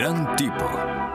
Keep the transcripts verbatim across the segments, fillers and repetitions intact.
Gran tipo.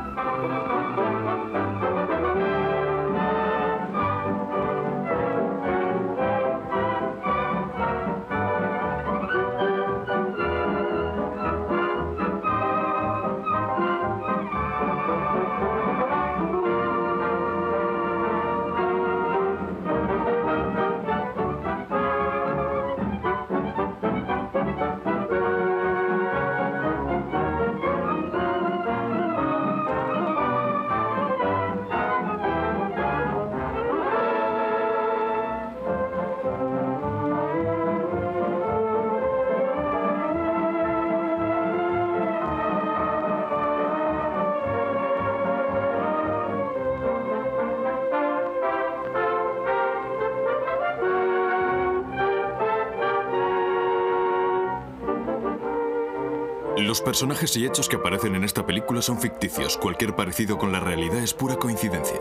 Los personajes y hechos que aparecen en esta película son ficticios. Cualquier parecido con la realidad es pura coincidencia.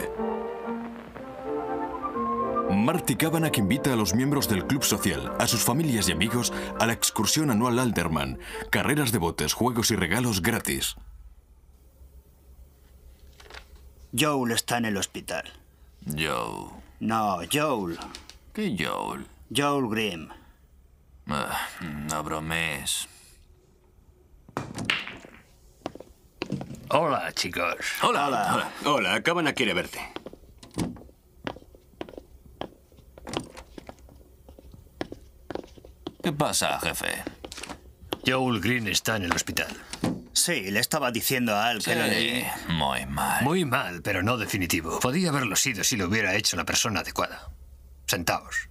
Marty Kavanagh invita a los miembros del club social, a sus familias y amigos, a la excursión anual Alderman. Carreras de botes, juegos y regalos gratis. Joel está en el hospital. Joel. No, Joel. ¿Qué Joel? Joel Grimm. Ah, no bromes. Hola, chicos. Hola. Hola. Hola. Hola, Kavanagh quiere verte. ¿Qué pasa, jefe? Joel Green está en el hospital. Sí, le estaba diciendo a Al que lo leí. Sí, muy mal. Muy mal, pero no definitivo. Podía haberlo sido si lo hubiera hecho la persona adecuada. Sentaos.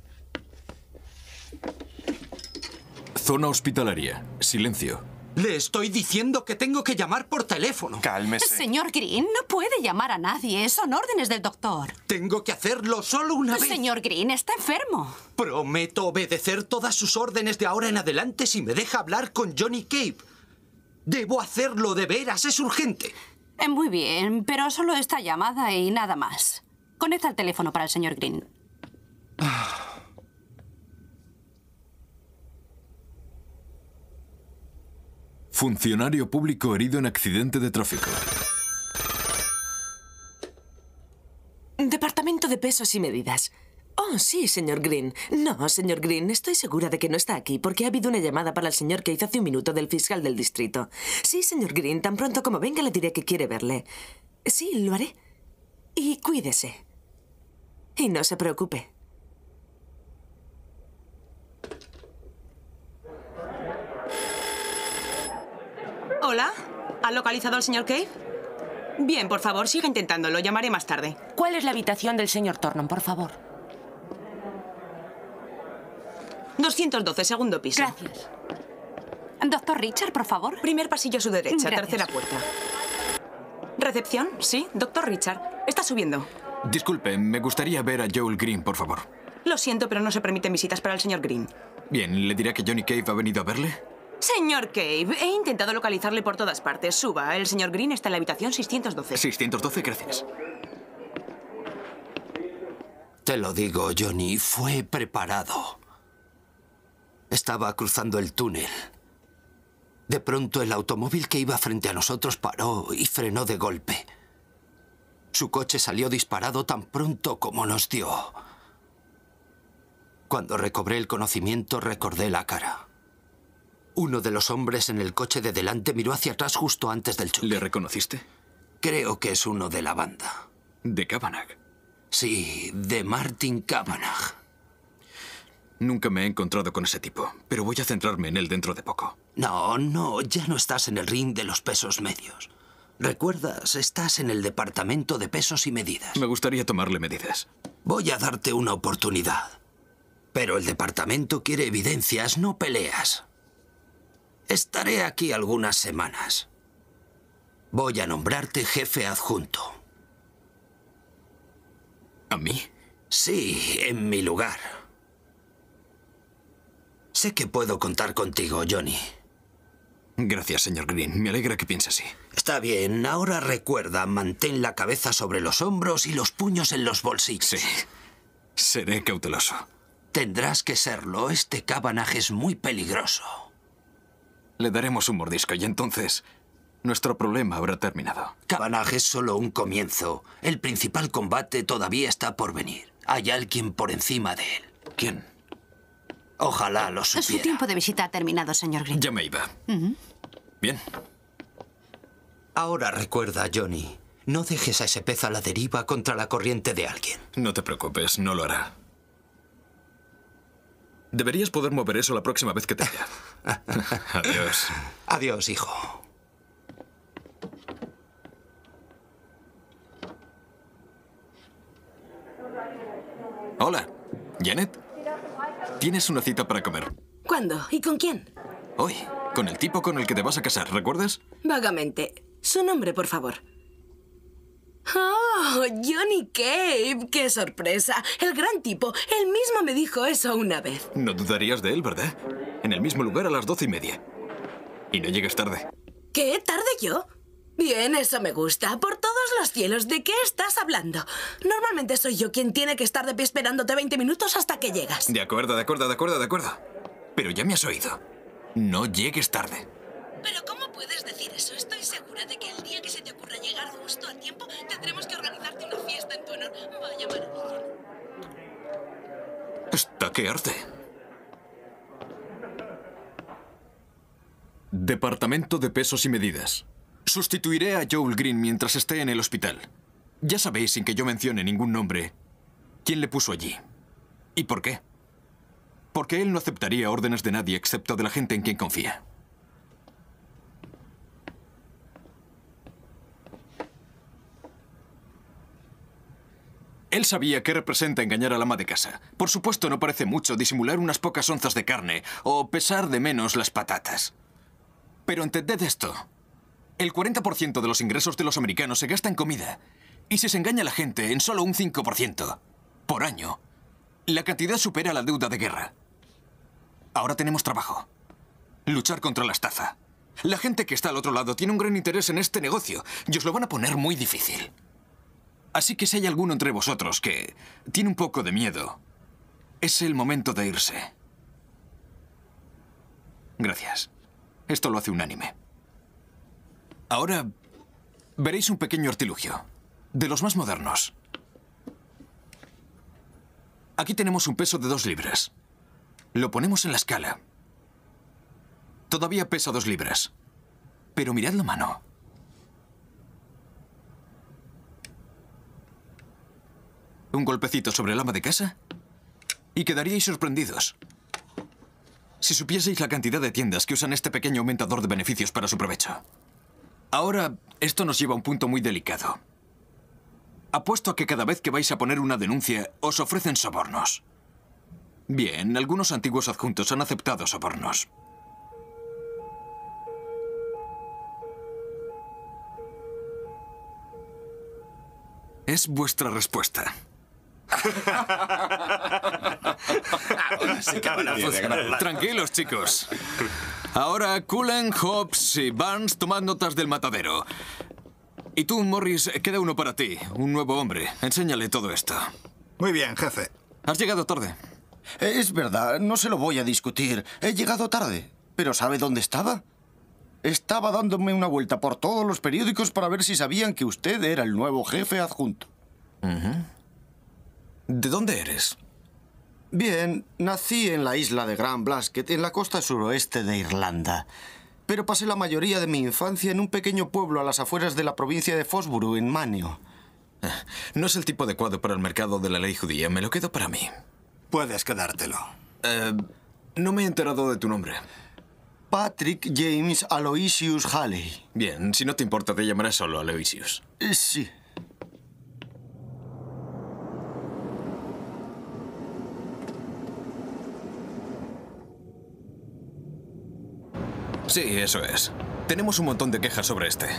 Zona hospitalaria. Silencio. Le estoy diciendo que tengo que llamar por teléfono. Cálmese. Señor Green, no puede llamar a nadie. Son órdenes del doctor. Tengo que hacerlo solo una vez. Señor Green, está enfermo. Prometo obedecer todas sus órdenes de ahora en adelante si me deja hablar con Johnny Cave. Debo hacerlo, de veras, es urgente. Eh, Muy bien, pero solo esta llamada y nada más. Conecta el teléfono para el señor Green. Funcionario público herido en accidente de tráfico. Departamento de pesos y medidas. Oh, sí, señor Green. No, señor Green, estoy segura de que no está aquí porque ha habido una llamada para el señor Cave hace un minuto del fiscal del distrito. Sí, señor Green, tan pronto como venga le diré que quiere verle. Sí, lo haré. Y cuídese. Y no se preocupe. Hola, ¿ha localizado al señor Cave? Bien, por favor, siga intentándolo. Llamaré más tarde. ¿Cuál es la habitación del señor Thornton, por favor? doscientos doce, segundo piso. Gracias. Doctor Richard, por favor. Primer pasillo a su derecha, Gracias. tercera puerta. ¿Recepción? Sí, doctor Richard. Está subiendo. Disculpe, me gustaría ver a Joel Green, por favor. Lo siento, pero no se permiten visitas para el señor Green. Bien, ¿le dirá que Johnny Cave ha venido a verle? Señor Cave, he intentado localizarle por todas partes. Suba, el señor Green está en la habitación seiscientos doce. seiscientos doce, gracias. Te lo digo, Johnny, fue preparado. Estaba cruzando el túnel. De pronto el automóvil que iba frente a nosotros paró y frenó de golpe. Su coche salió disparado tan pronto como nos dio. Cuando recobré el conocimiento, recordé la cara. Uno de los hombres en el coche de delante miró hacia atrás justo antes del choque. ¿Le reconociste? Creo que es uno de la banda. De Kavanagh. Sí, de Martin Kavanagh. Nunca me he encontrado con ese tipo, pero voy a centrarme en él dentro de poco. No, no, ya no estás en el ring de los pesos medios. ¿Recuerdas? Estás en el departamento de pesos y medidas. Me gustaría tomarle medidas. Voy a darte una oportunidad. Pero el departamento quiere evidencias, no peleas. Estaré aquí algunas semanas. Voy a nombrarte jefe adjunto. ¿A mí? Sí, en mi lugar. Sé que puedo contar contigo, Johnny. Gracias, señor Green. Me alegra que piense así. Está bien. Ahora recuerda, mantén la cabeza sobre los hombros y los puños en los bolsillos. Sí. Seré cauteloso. Tendrás que serlo. Este Kavanagh es muy peligroso. Le daremos un mordisco y entonces nuestro problema habrá terminado. Cavanagh es solo un comienzo. El principal combate todavía está por venir. Hay alguien por encima de él. ¿Quién? Ojalá lo supiera. Su tiempo de visita ha terminado, señor Green. Ya me iba. Uh-huh. Bien. Ahora recuerda, Johnny, no dejes a ese pez a la deriva contra la corriente de alguien. No te preocupes, no lo hará. Deberías poder mover eso la próxima vez que te vea. Adiós. Adiós, hijo. Hola, Janet. Tienes una cita para comer. ¿Cuándo? ¿Y con quién? Hoy, con el tipo con el que te vas a casar, ¿recuerdas? Vagamente. Su nombre, por favor. ¡Oh, Johnny Cave! ¡Qué sorpresa! El gran tipo. Él mismo me dijo eso una vez. No dudarías de él, ¿verdad? En el mismo lugar a las doce y media. Y no llegues tarde. ¿Qué? ¿Tarde yo? Bien, eso me gusta. Por todos los cielos, ¿de qué estás hablando? Normalmente soy yo quien tiene que estar de pie esperándote veinte minutos hasta que llegas. De acuerdo, de acuerdo, de acuerdo, de acuerdo. Pero ya me has oído. No llegues tarde. ¿Pero cómo puedes decir eso? Estoy segura de que el día que se te ocurra llegar justo a tiempo, tendremos que organizarte una fiesta en tu honor. Vaya maravilla. Está que arde. Departamento de pesos y medidas. Sustituiré a Joel Green mientras esté en el hospital. Ya sabéis, sin que yo mencione ningún nombre, quién le puso allí. ¿Y por qué? Porque él no aceptaría órdenes de nadie excepto de la gente en quien confía. Él sabía qué representa engañar al ama de casa. Por supuesto, no parece mucho disimular unas pocas onzas de carne o pesar de menos las patatas. Pero entended esto. El cuarenta por ciento de los ingresos de los americanos se gasta en comida. Y si se engaña a la gente en solo un cinco por ciento por año, la cantidad supera la deuda de guerra. Ahora tenemos trabajo. Luchar contra la estafa. La gente que está al otro lado tiene un gran interés en este negocio y os lo van a poner muy difícil. Así que si hay alguno entre vosotros que tiene un poco de miedo, es el momento de irse. Gracias. Esto lo hace unánime. Ahora veréis un pequeño artilugio, de los más modernos. Aquí tenemos un peso de dos libras. Lo ponemos en la escala. Todavía pesa dos libras. Pero mirad la mano. Un golpecito sobre el ama de casa y quedaríais sorprendidos. Si supieseis la cantidad de tiendas que usan este pequeño aumentador de beneficios para su provecho. Ahora, esto nos lleva a un punto muy delicado. Apuesto a que cada vez que vais a poner una denuncia, os ofrecen sobornos. Bien, algunos antiguos adjuntos han aceptado sobornos. Es vuestra respuesta. Tranquilos, chicos. Ahora, Cullen, Hobbs y Barnes, tomad notas del matadero. Y tú, Morris, queda uno para ti, un nuevo hombre. Enséñale todo esto. Muy bien, jefe. Has llegado tarde. Es verdad, no se lo voy a discutir. He llegado tarde. ¿Pero sabe dónde estaba? Estaba dándome una vuelta por todos los periódicos para ver si sabían que usted era el nuevo jefe adjunto. Uh-huh. ¿De dónde eres? Bien, nací en la isla de Grand Blasket, en la costa suroeste de Irlanda. Pero pasé la mayoría de mi infancia en un pequeño pueblo a las afueras de la provincia de Fosborough, en Manio. No es el tipo adecuado para el mercado de la ley judía. Me lo quedo para mí. Puedes quedártelo. Eh, no me he enterado de tu nombre. Patrick James Aloysius Halley. Bien, si no te importa, te llamaré solo Aloysius. Eh, sí. Sí, eso es. Tenemos un montón de quejas sobre este.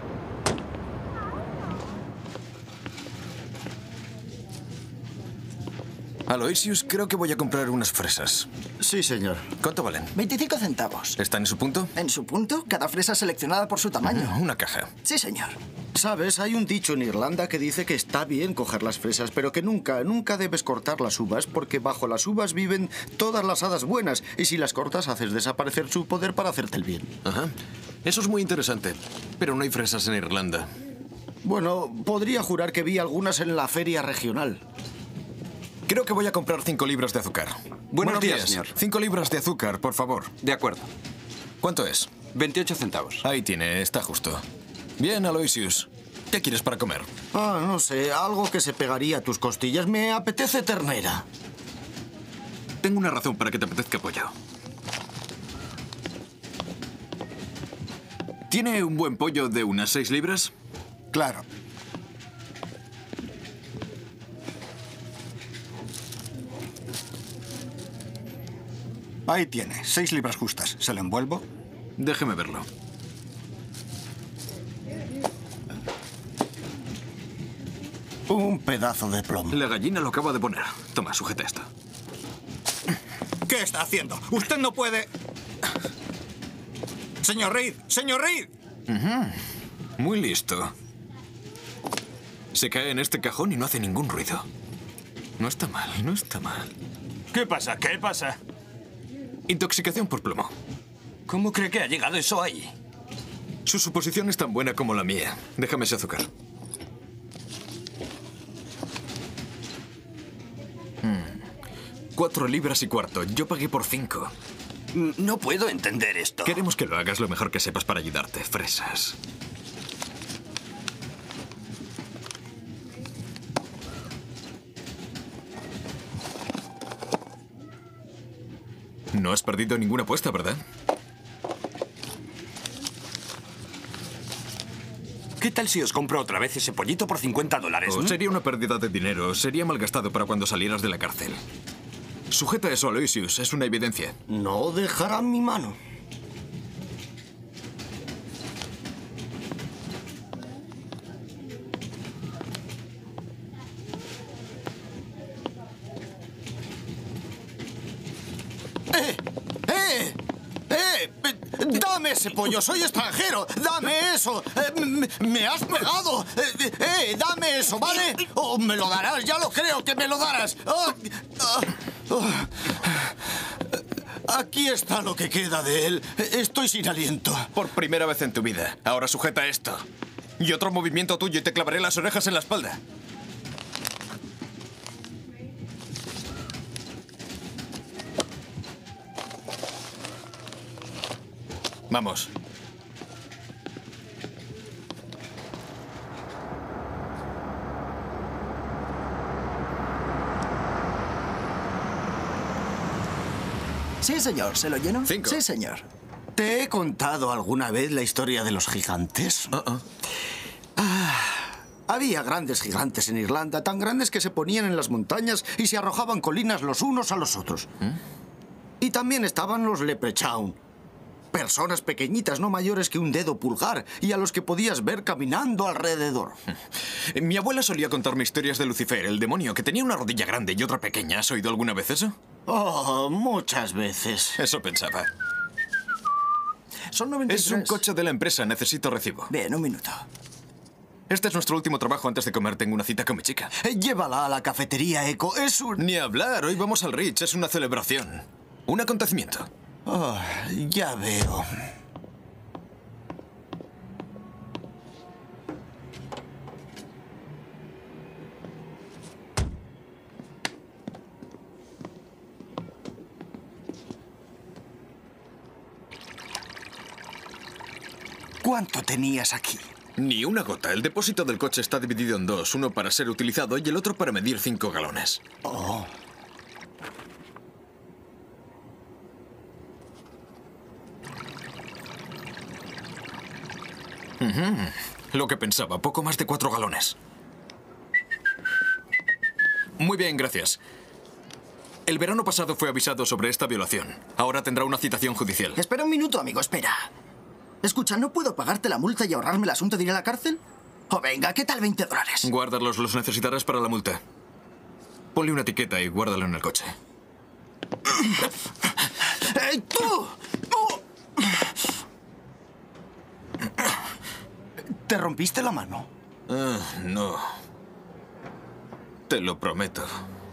Aloysius, creo que voy a comprar unas fresas. Sí, señor. ¿Cuánto valen? veinticinco centavos. ¿Están en su punto? ¿En su punto? Cada fresa seleccionada por su tamaño. Una caja. Sí, señor. Sabes, hay un dicho en Irlanda que dice que está bien coger las fresas, pero que nunca, nunca debes cortar las uvas, porque bajo las uvas viven todas las hadas buenas, y si las cortas haces desaparecer su poder para hacerte el bien. Ajá. Eso es muy interesante, pero no hay fresas en Irlanda. Bueno, podría jurar que vi algunas en la feria regional. Creo que voy a comprar cinco libras de azúcar. Buenos, Buenos días, días, señor. Cinco libras de azúcar, por favor. De acuerdo. ¿Cuánto es? veintiocho centavos. Ahí tiene, está justo. Bien, Aloysius. ¿Qué quieres para comer? Ah, no sé, algo que se pegaría a tus costillas. Me apetece ternera. Tengo una razón para que te apetezca pollo. ¿Tiene un buen pollo de unas seis libras? Claro. Ahí tiene, seis libras justas. ¿Se lo envuelvo? Déjeme verlo. Un pedazo de plomo. La gallina lo acaba de poner. Toma, sujeta esto. ¿Qué está haciendo? Usted no puede... Señor Reed, señor Reed. Uh-huh. Muy listo. Se cae en este cajón y no hace ningún ruido. No está mal, no está mal. ¿Qué pasa? ¿Qué pasa? Intoxicación por plomo. ¿Cómo cree que ha llegado eso ahí? Su suposición es tan buena como la mía. Déjame ese azúcar. Hmm. Cuatro libras y cuarto. Yo pagué por cinco. No puedo entender esto. Queremos que lo hagas lo mejor que sepas para ayudarte. Fresas. No has perdido ninguna apuesta, ¿verdad? ¿Qué tal si os compro otra vez ese pollito por cincuenta dólares? Oh, ¿no? sería una pérdida de dinero. Sería malgastado para cuando salieras de la cárcel. Sujeta eso, Aloysius. Es una evidencia. No dejarán mi mano. ¡Eh! ¡Eh! ¡Eh! ¡Dame ese pollo! ¡Soy extranjero! ¡Dame eso! Eh, me, me has pegado! ¡Eh! eh, ¡Dame eso, ¿vale? ¡Oh, me lo darás! ¡Ya lo creo que me lo darás! Oh, oh, oh. Aquí está lo que queda de él. Estoy sin aliento. Por primera vez en tu vida. Ahora sujeta esto. Y otro movimiento tuyo y te clavaré las orejas en la espalda. Vamos. Sí, señor. ¿Se lo lleno? Cinco. Sí, señor. ¿Te he contado alguna vez la historia de los gigantes? Uh-uh. Ah, había grandes gigantes en Irlanda, tan grandes que se ponían en las montañas y se arrojaban colinas los unos a los otros. ¿Mm? Y también estaban los leprechaun. Personas pequeñitas, no mayores que un dedo pulgar, y a los que podías ver caminando alrededor. Mi abuela solía contarme historias de Lucifer, el demonio, que tenía una rodilla grande y otra pequeña. ¿Has oído alguna vez eso? Oh, muchas veces. Eso pensaba. Son noventa y tres. Es un coche de la empresa. Necesito recibo. Bien, un minuto. Este es nuestro último trabajo antes de comer. Tengo una cita con mi chica. Eh, llévala a la cafetería Eco. Es un... Ni hablar. Hoy vamos al Ritz. Es una celebración. Un acontecimiento. Oh, ya veo. ¿Cuánto tenías aquí? Ni una gota. El depósito del coche está dividido en dos. Uno para ser utilizado y el otro para medir cinco galones. Oh. Uh-huh. Lo que pensaba, poco más de cuatro galones. Muy bien, gracias. El verano pasado fue avisado sobre esta violación. Ahora tendrá una citación judicial. Espera un minuto, amigo, espera. Escucha, ¿no puedo pagarte la multa y ahorrarme el asunto de ir a la cárcel? O venga, ¿qué tal veinte dólares? Guárdalos, los necesitarás para la multa. Ponle una etiqueta y guárdalo en el coche. ¡Ey, tú! ¿Te rompiste la mano? Ah, no. Te lo prometo.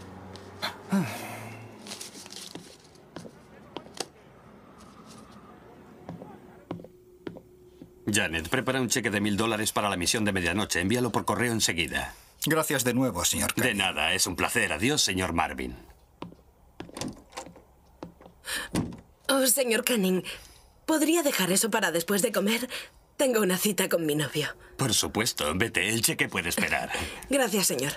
Janet, prepara un cheque de mil dólares para la misión de medianoche. Envíalo por correo enseguida. Gracias de nuevo, señor Canning. De nada, es un placer. Adiós, señor Marvin. Oh, señor Canning, ¿podría dejar eso para después de comer? Tengo una cita con mi novio. Por supuesto. Vete, el cheque puede esperar. Gracias, señor.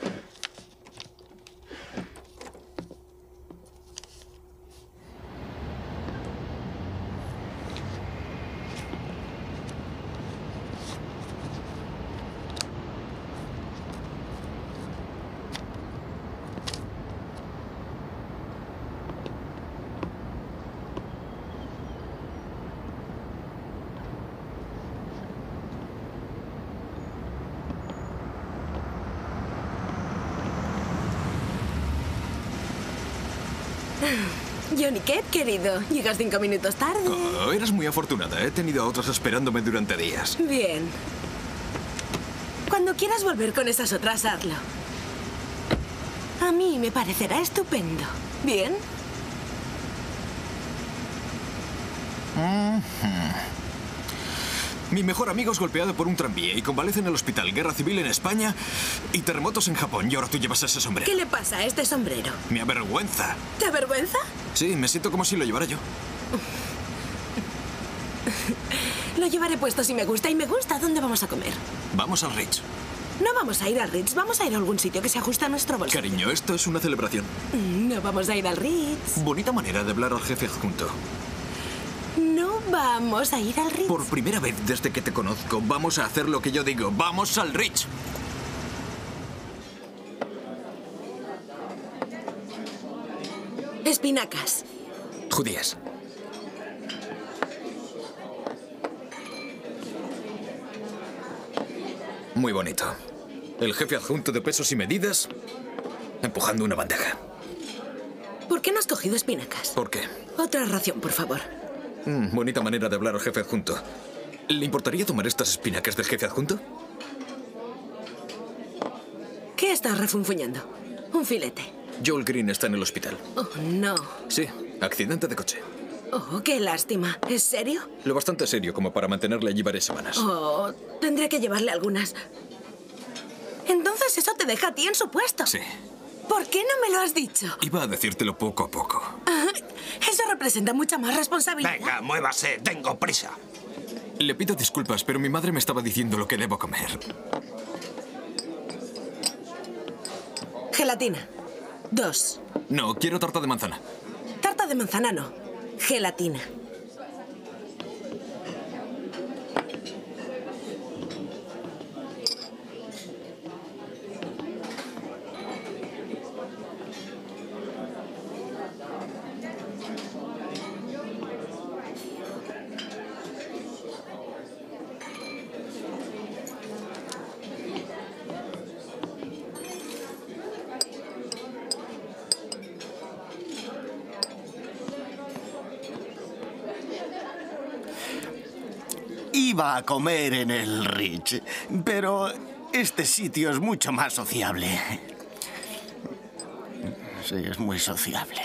Johnny Cape, querido. Llegas cinco minutos tarde. Oh, eres muy afortunada. He tenido a otras esperándome durante días. Bien. Cuando quieras volver con esas otras, hazlo. A mí me parecerá estupendo. ¿Bien? Mm-hmm. Mi mejor amigo es golpeado por un tranvía y convalece en el hospital. Guerra civil en España y terremotos en Japón. Y ahora tú llevas ese sombrero. ¿Qué le pasa a este sombrero? Me avergüenza. ¿Te avergüenza? Sí, me siento como si lo llevara yo. Lo llevaré puesto si me gusta y me gusta. ¿Dónde vamos a comer? Vamos al Ritz. No vamos a ir al Ritz. Vamos a ir a algún sitio que se ajuste a nuestro bolsillo. Cariño, esto es una celebración. No vamos a ir al Ritz. Bonita manera de hablar al jefe adjunto. No vamos a ir al Ritz. Por primera vez desde que te conozco, vamos a hacer lo que yo digo. ¡Vamos al Ritz! Espinacas. Judías. Muy bonito. El jefe adjunto de pesos y medidas empujando una bandeja. ¿Por qué no has cogido espinacas? ¿Por qué? Otra ración, por favor. Mm, bonita manera de hablar al jefe adjunto. ¿Le importaría tomar estas espinacas del jefe adjunto? ¿Qué estás refunfuñando? Un filete. Joel Green está en el hospital. Oh, no. Sí, accidente de coche. Oh, qué lástima. ¿Es serio? Lo bastante serio como para mantenerle allí varias semanas. Oh, tendré que llevarle algunas. Entonces eso te deja a ti en su puesto. Sí. ¿Por qué no me lo has dicho? Iba a decírtelo poco a poco. Ah, eso representa mucha más responsabilidad. Venga, muévase, tengo prisa. Le pido disculpas, pero mi madre me estaba diciendo lo que debo comer. Gelatina. Dos. No, quiero tarta de manzana. Tarta de manzana no. Gelatina. Iba a comer en el Ritz, pero este sitio es mucho más sociable. Sí, es muy sociable.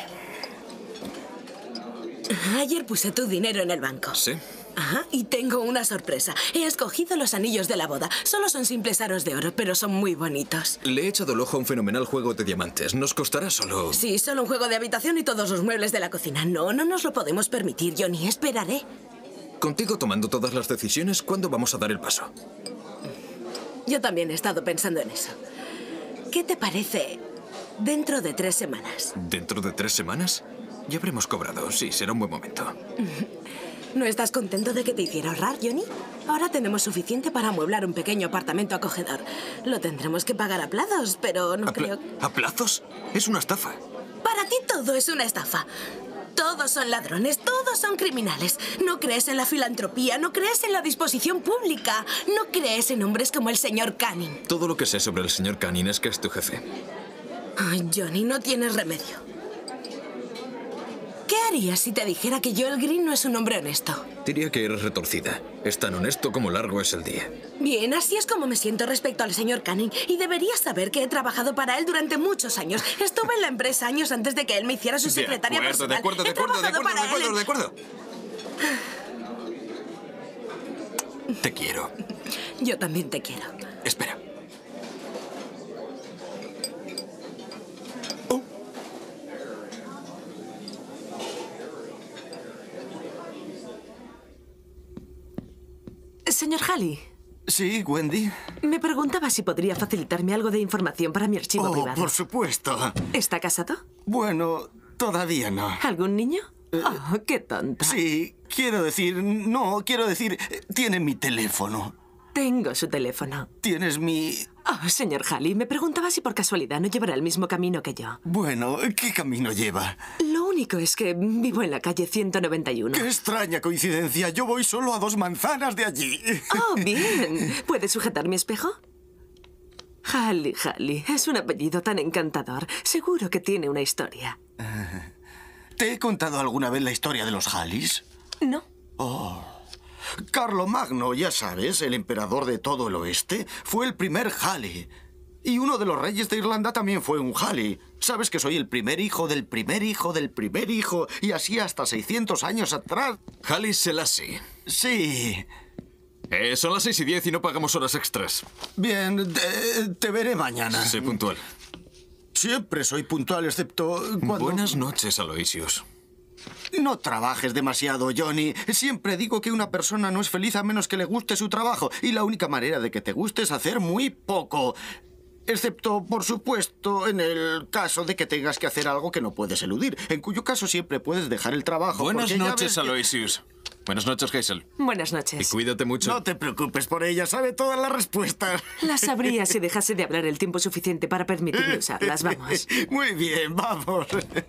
Ayer puse tu dinero en el banco. ¿Sí? Ajá, y tengo una sorpresa. He escogido los anillos de la boda. Solo son simples aros de oro, pero son muy bonitos. Le he echado el ojo a un fenomenal juego de diamantes. Nos costará solo... Sí, solo un juego de habitación y todos los muebles de la cocina. No, no nos lo podemos permitir, Johnny. Esperaré. Contigo tomando todas las decisiones, ¿cuándo vamos a dar el paso? Yo también he estado pensando en eso. ¿Qué te parece dentro de tres semanas? ¿Dentro de tres semanas? Ya habremos cobrado. Sí, será un buen momento. ¿No estás contento de que te hiciera ahorrar, Johnny? Ahora tenemos suficiente para amueblar un pequeño apartamento acogedor. Lo tendremos que pagar a plazos, pero no ¿A, pla creo... ¿A plazos? Es una estafa. Para ti todo es una estafa. Todos son ladrones, todos son criminales. No crees en la filantropía, no crees en la disposición pública, no crees en hombres como el señor Canning. Todo lo que sé sobre el señor Canning es que es tu jefe. Ay, Johnny, no tienes remedio. ¿Qué harías si te dijera que Joel Green no es un hombre honesto? Diría que eres retorcida. Es tan honesto como largo es el día. Bien, así es como me siento respecto al señor Canning. Y deberías saber que he trabajado para él durante muchos años. Estuve en la empresa años antes de que él me hiciera su secretaria de acuerdo, personal. de acuerdo, de acuerdo, de acuerdo, de acuerdo, de acuerdo. Te quiero. Yo también te quiero. Espera. Señor Halley. Sí, Wendy. Me preguntaba si podría facilitarme algo de información para mi archivo Oh, privado. por supuesto. ¿Está casado? Bueno, todavía no. ¿Algún niño? Oh, qué tonta. Sí, quiero decir... No, quiero decir... Tiene mi teléfono. Tengo su teléfono. ¿Tienes mi...? Oh, señor Halley, me preguntaba si por casualidad no llevará el mismo camino que yo. Bueno, ¿qué camino lleva? Lo único es que vivo en la calle ciento noventa y uno. ¡Qué extraña coincidencia! Yo voy solo a dos manzanas de allí. Oh, bien. ¿Puede sujetar mi espejo? Halley, Halley. Es un apellido tan encantador. Seguro que tiene una historia. ¿Te he contado alguna vez la historia de los Halleys? No. Oh... Carlomagno, ya sabes, el emperador de todo el oeste, fue el primer Halley. Y uno de los reyes de Irlanda también fue un Halley. Sabes que soy el primer hijo del primer hijo del primer hijo, y así hasta seiscientos años atrás. Haile Selassie. Sí. Eh, son las seis y diez y no pagamos horas extras. Bien, te, te veré mañana. Sé puntual. Siempre soy puntual, excepto cuando... Buenas noches, Aloysius. No trabajes demasiado, Johnny. Siempre digo que una persona no es feliz a menos que le guste su trabajo. Y la única manera de que te guste es hacer muy poco. Excepto, por supuesto, en el caso de que tengas que hacer algo que no puedes eludir. En cuyo caso siempre puedes dejar el trabajo. Buenas noches, Aloysius. Que... Buenas noches, Hazel. Buenas noches. Y cuídate mucho. No te preocupes por ella, sabe todas las respuestas. Las sabría si dejase de hablar el tiempo suficiente para permitirme usarlas. Vamos. Muy bien, vamos.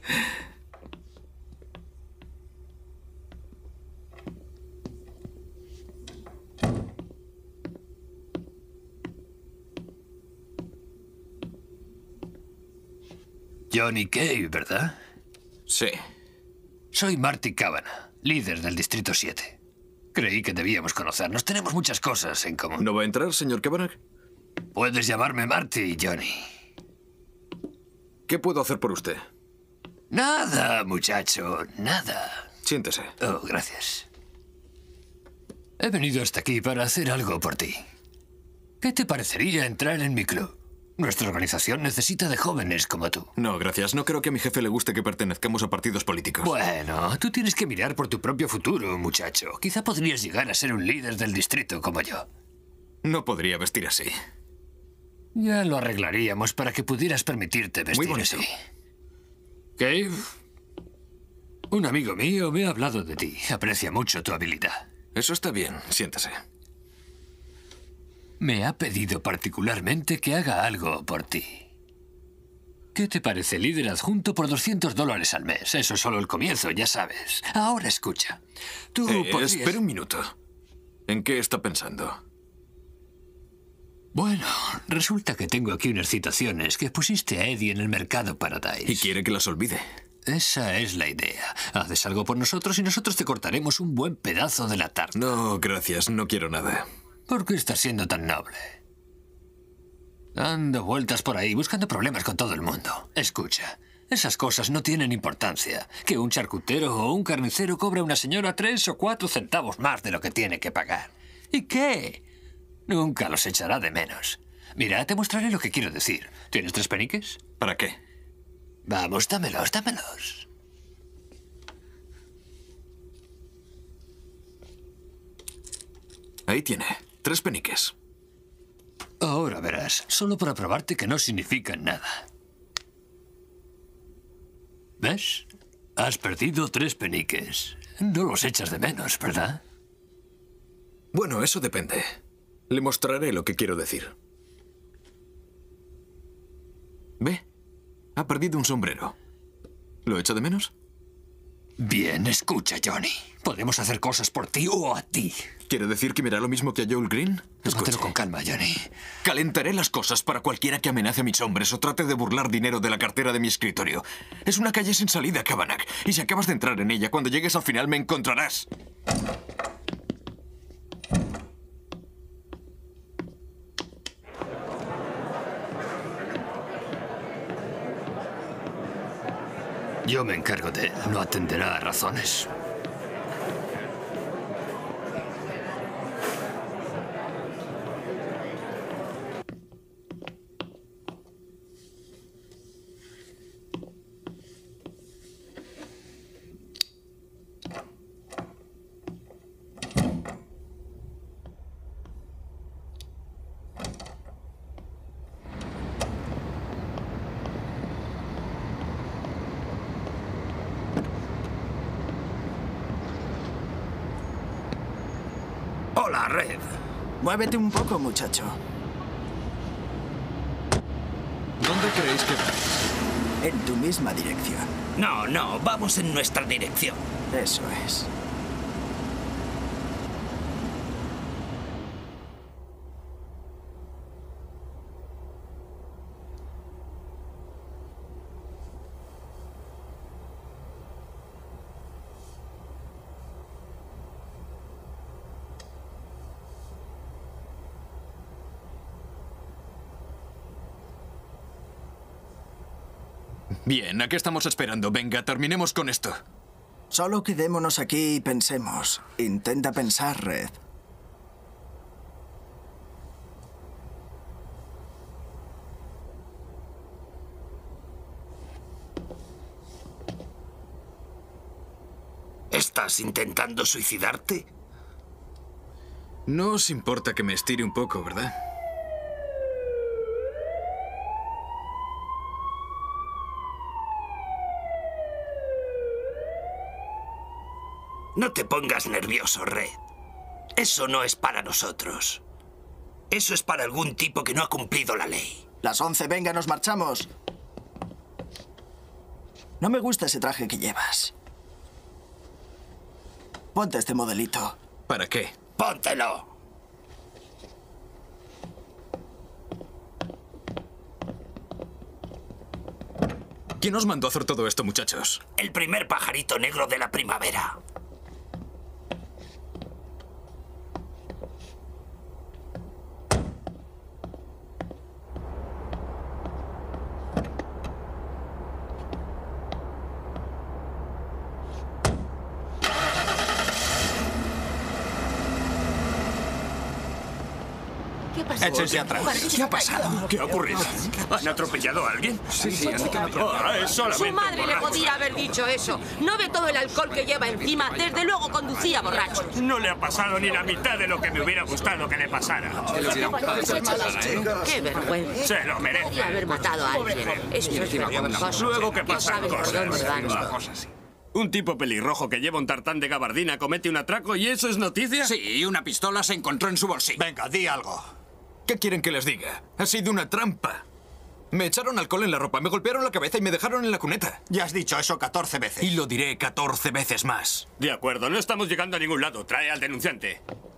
Johnny Cave, ¿verdad? Sí. Soy Marty Cavanagh, líder del Distrito siete. Creí que debíamos conocernos. Tenemos muchas cosas en común. ¿No va a entrar, señor Cavanagh? Puedes llamarme Marty, Johnny. ¿Qué puedo hacer por usted? Nada, muchacho, nada. Siéntese. Oh, gracias. He venido hasta aquí para hacer algo por ti. ¿Qué te parecería entrar en mi club? Nuestra organización necesita de jóvenes como tú. No, gracias. No creo que a mi jefe le guste que pertenezcamos a partidos políticos. Bueno, tú tienes que mirar por tu propio futuro, muchacho. Quizá podrías llegar a ser un líder del distrito como yo. No podría vestir así. Ya lo arreglaríamos para que pudieras permitirte vestir Muy bonito. así. Cave, un amigo mío me ha hablado de ti. Aprecia mucho tu habilidad. Eso está bien. Siéntese. Me ha pedido particularmente que haga algo por ti. ¿Qué te parece, líder adjunto por doscientos dólares al mes? Eso es solo el comienzo, ya sabes. Ahora escucha. Tú Eh, podrías... Espera un minuto. ¿En qué está pensando? Bueno, resulta que tengo aquí unas citaciones que pusiste a Eddie en el mercado Paradise. ¿Y quiere que las olvide? Esa es la idea. Haces algo por nosotros y nosotros te cortaremos un buen pedazo de la tarta. No, gracias. No quiero nada. ¿Por qué estás siendo tan noble? Dando vueltas por ahí, buscando problemas con todo el mundo. Escucha, esas cosas no tienen importancia. Que un charcutero o un carnicero cobre a una señora tres o cuatro centavos más de lo que tiene que pagar. ¿Y qué? Nunca los echará de menos. Mira, te mostraré lo que quiero decir. ¿Tienes tres peniques? ¿Para qué? Vamos, dámelos, dámelos. Ahí tiene. Tres peniques. Ahora verás, solo para probarte que no significan nada. ¿Ves? Has perdido tres peniques. No los echas de menos, ¿verdad? Bueno, eso depende. Le mostraré lo que quiero decir. ¿Ve? Ha perdido un sombrero. ¿Lo echa de menos? Bien, escucha, Johnny. Podemos hacer cosas por ti o a ti. ¿Quiere decir que me hará lo mismo que a Joel Green? Tómatelo con calma, Johnny. Calentaré las cosas para cualquiera que amenace a mis hombres o trate de burlar dinero de la cartera de mi escritorio. Es una calle sin salida, Kavanagh. Y si acabas de entrar en ella, cuando llegues al final me encontrarás. Yo me encargo de él. No atenderá a razones. Hola, Red. Muévete un poco, muchacho. ¿Dónde creéis que vais? En tu misma dirección. No, no, vamos en nuestra dirección. Eso es. Bien, ¿a qué estamos esperando? Venga, terminemos con esto. Solo quedémonos aquí y pensemos. Intenta pensar, Red. ¿Estás intentando suicidarte? No os importa que me estire un poco, ¿verdad? No te pongas nervioso, Red. Eso no es para nosotros. Eso es para algún tipo que no ha cumplido la ley. Las once, venga, nos marchamos. No me gusta ese traje que llevas. Ponte este modelito. ¿Para qué? ¡Póntelo! ¿Quién os mandó a hacer todo esto, muchachos? El primer pajarito negro de la primavera. Échense atrás. ¿Qué ha pasado? ¿Qué ha ocurrido? ¿Han atropellado a alguien? Sí, sí, han atropellado. Ah, es solamente Su madre le borracho. podía haber dicho eso. ¿No ve todo el alcohol que lleva encima? Desde luego conducía borracho. No le ha pasado ni la mitad de lo que me hubiera gustado que le pasara. Qué vergüenza. Se lo merece. Podría haber matado a alguien. Eso es vergonzoso. Luego que Ya pasan saben por dónde van. cosas. Un tipo pelirrojo que lleva un tartán de gabardina comete un atraco y eso es noticia. Sí, y una pistola se encontró en su bolsillo. Venga, di algo. ¿Qué quieren que les diga? Ha sido una trampa. Me echaron alcohol en la ropa, me golpearon la cabeza y me dejaron en la cuneta. Ya has dicho eso catorce veces. Y lo diré catorce veces más. De acuerdo, no estamos llegando a ningún lado. Trae al denunciante.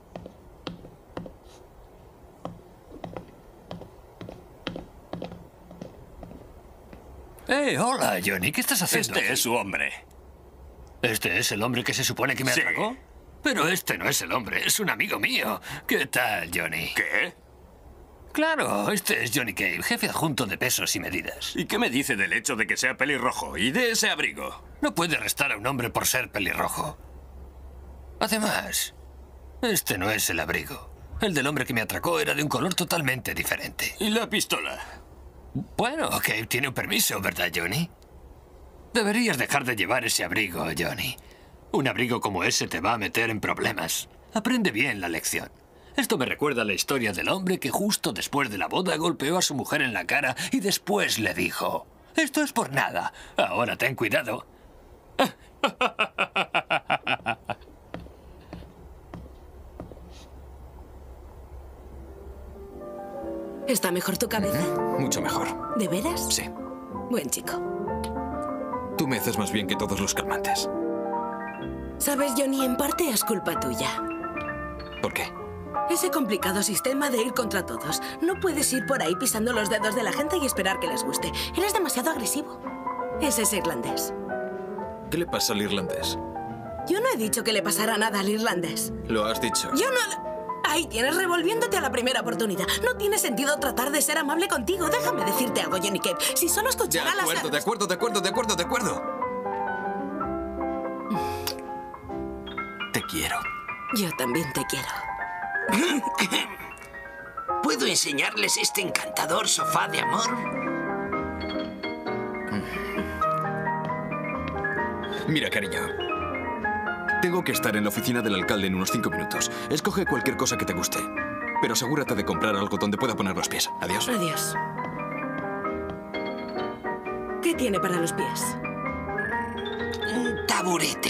¡Eh, hola, Johnny! ¿Qué estás haciendo? Este aquí? es su hombre. ¿Este es el hombre que se supone que me Sí. atracó? Pero este no es el hombre, es un amigo mío. ¿Qué tal, Johnny? ¿Qué? Claro, este es Johnny Cave, jefe adjunto de pesos y medidas. ¿Y qué me dice del hecho de que sea pelirrojo y de ese abrigo? No puede arrestar a un hombre por ser pelirrojo. Además, este no es el abrigo. El del hombre que me atracó era de un color totalmente diferente. ¿Y la pistola? Bueno, Cave tiene un permiso, ¿verdad, Johnny? Deberías dejar de llevar ese abrigo, Johnny. Un abrigo como ese te va a meter en problemas. Aprende bien la lección. Esto me recuerda a la historia del hombre que justo después de la boda golpeó a su mujer en la cara y después le dijo: «Esto es por nada. Ahora ten cuidado». ¿Está mejor tu cabeza? Mucho mejor. ¿De veras? Sí. Buen chico. Tú me haces más bien que todos los calmantes. Sabes, Johnny, en parte es culpa tuya. ¿Por qué? Ese complicado sistema de ir contra todos. No puedes ir por ahí pisando los dedos de la gente y esperar que les guste. Eres demasiado agresivo. Ese es irlandés. ¿Qué le pasa al irlandés? Yo no he dicho que le pasara nada al irlandés. Lo has dicho. Yo no... Ahí tienes, revolviéndote a la primera oportunidad. No tiene sentido tratar de ser amable contigo. Déjame decirte algo, Johnny Cave. Si solo escuchara las... De acuerdo, de acuerdo, de acuerdo, de acuerdo, de acuerdo. Te quiero. Yo también te quiero. ¿Puedo enseñarles este encantador sofá de amor? Mira, cariño. Tengo que estar en la oficina del alcalde en unos cinco minutos. Escoge cualquier cosa que te guste. Pero asegúrate de comprar algo donde pueda poner los pies. Adiós. Adiós. ¿Qué tiene para los pies? Un taburete.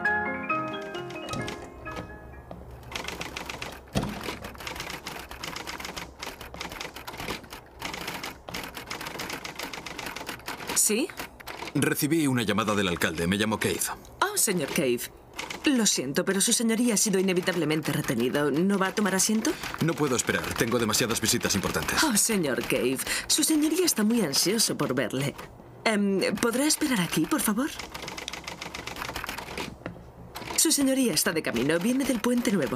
¿Sí? Recibí una llamada del alcalde. Me llamo Cave. Oh, señor Cave. Lo siento, pero su señoría ha sido inevitablemente retenido. ¿No va a tomar asiento? No puedo esperar. Tengo demasiadas visitas importantes. Oh, señor Cave. Su señoría está muy ansioso por verle. Um, ¿Podrá esperar aquí, por favor? Su señoría está de camino. Viene del Puente Nuevo.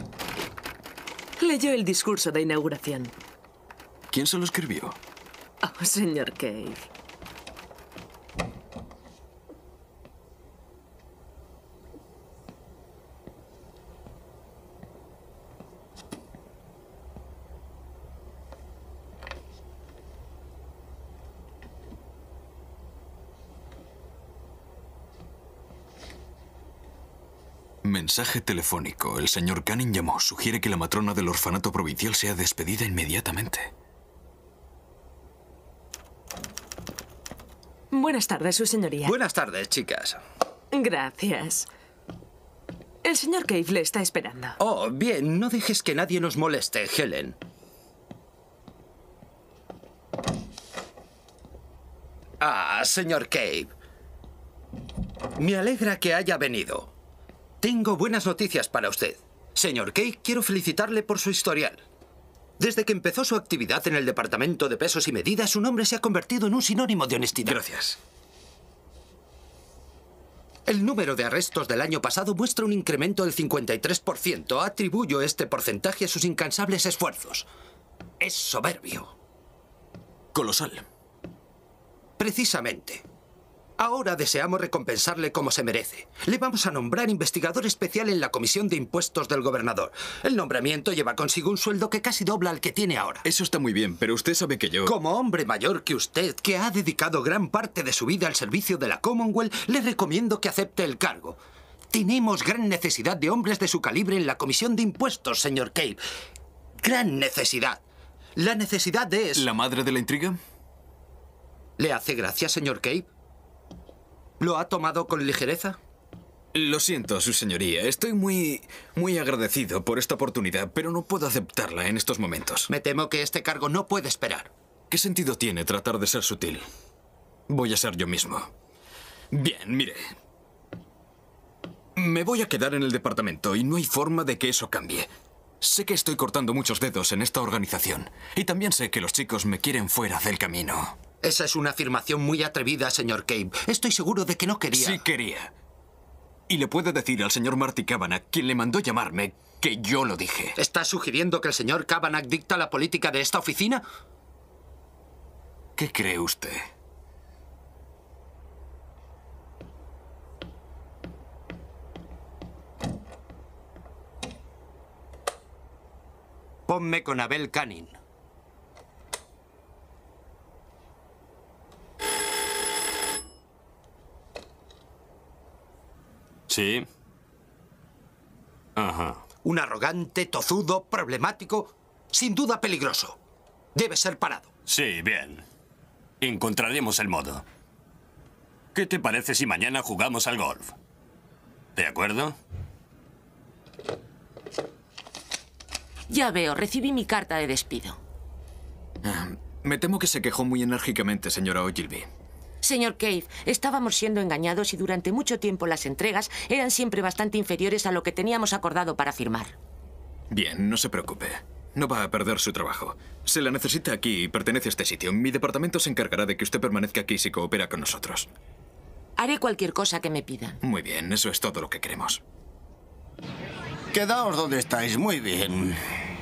Leyó el discurso de inauguración. ¿Quién se lo escribió? Oh, señor Cave. Mensaje telefónico. El señor Canning llamó. Sugiere que la matrona del orfanato provincial sea despedida inmediatamente. Buenas tardes, su señoría. Buenas tardes, chicas. Gracias. El señor Cave le está esperando. Oh, bien. No dejes que nadie nos moleste, Helen. Ah, señor Cave. Me alegra que haya venido. Tengo buenas noticias para usted. Señor Cave, quiero felicitarle por su historial. Desde que empezó su actividad en el Departamento de Pesos y Medidas, su nombre se ha convertido en un sinónimo de honestidad. Gracias. El número de arrestos del año pasado muestra un incremento del cincuenta y tres por ciento. Atribuyo este porcentaje a sus incansables esfuerzos. Es soberbio. Colosal. Precisamente. Ahora deseamos recompensarle como se merece. Le vamos a nombrar investigador especial en la Comisión de Impuestos del Gobernador. El nombramiento lleva consigo un sueldo que casi dobla al que tiene ahora. Eso está muy bien, pero usted sabe que yo... Como hombre mayor que usted, que ha dedicado gran parte de su vida al servicio de la Commonwealth, le recomiendo que acepte el cargo. Tenemos gran necesidad de hombres de su calibre en la Comisión de Impuestos, señor Cave. Gran necesidad. La necesidad es... ¿La madre de la intriga? ¿Le hace gracia, señor Cave? ¿Lo ha tomado con ligereza? Lo siento, su señoría. Estoy muy, muy agradecido por esta oportunidad, pero no puedo aceptarla en estos momentos. Me temo que este cargo no puede esperar. ¿Qué sentido tiene tratar de ser sutil? Voy a ser yo mismo. Bien, mire. Me voy a quedar en el departamento y no hay forma de que eso cambie. Sé que estoy cortando muchos dedos en esta organización. Y también sé que los chicos me quieren fuera del camino. Esa es una afirmación muy atrevida, señor Cave. Estoy seguro de que no quería... Sí quería. Y le puede decir al señor Marty Kavanagh, quien le mandó llamarme, que yo lo dije. ¿Está sugiriendo que el señor Kavanagh dicta la política de esta oficina? ¿Qué cree usted? Ponme con Abel Canning. Sí. Ajá. Un arrogante, tozudo, problemático, sin duda peligroso. Debe ser parado. Sí, bien. Encontraremos el modo. ¿Qué te parece si mañana jugamos al golf? ¿De acuerdo? Ya veo, recibí mi carta de despido. Ah, me temo que se quejó muy enérgicamente, señora Ogilvy. Señor Cave, estábamos siendo engañados y durante mucho tiempo las entregas eran siempre bastante inferiores a lo que teníamos acordado para firmar. Bien, no se preocupe. No va a perder su trabajo. Se la necesita aquí y pertenece a este sitio. Mi departamento se encargará de que usted permanezca aquí si coopera con nosotros. Haré cualquier cosa que me pidan. Muy bien, eso es todo lo que queremos. Quedaos donde estáis, muy bien.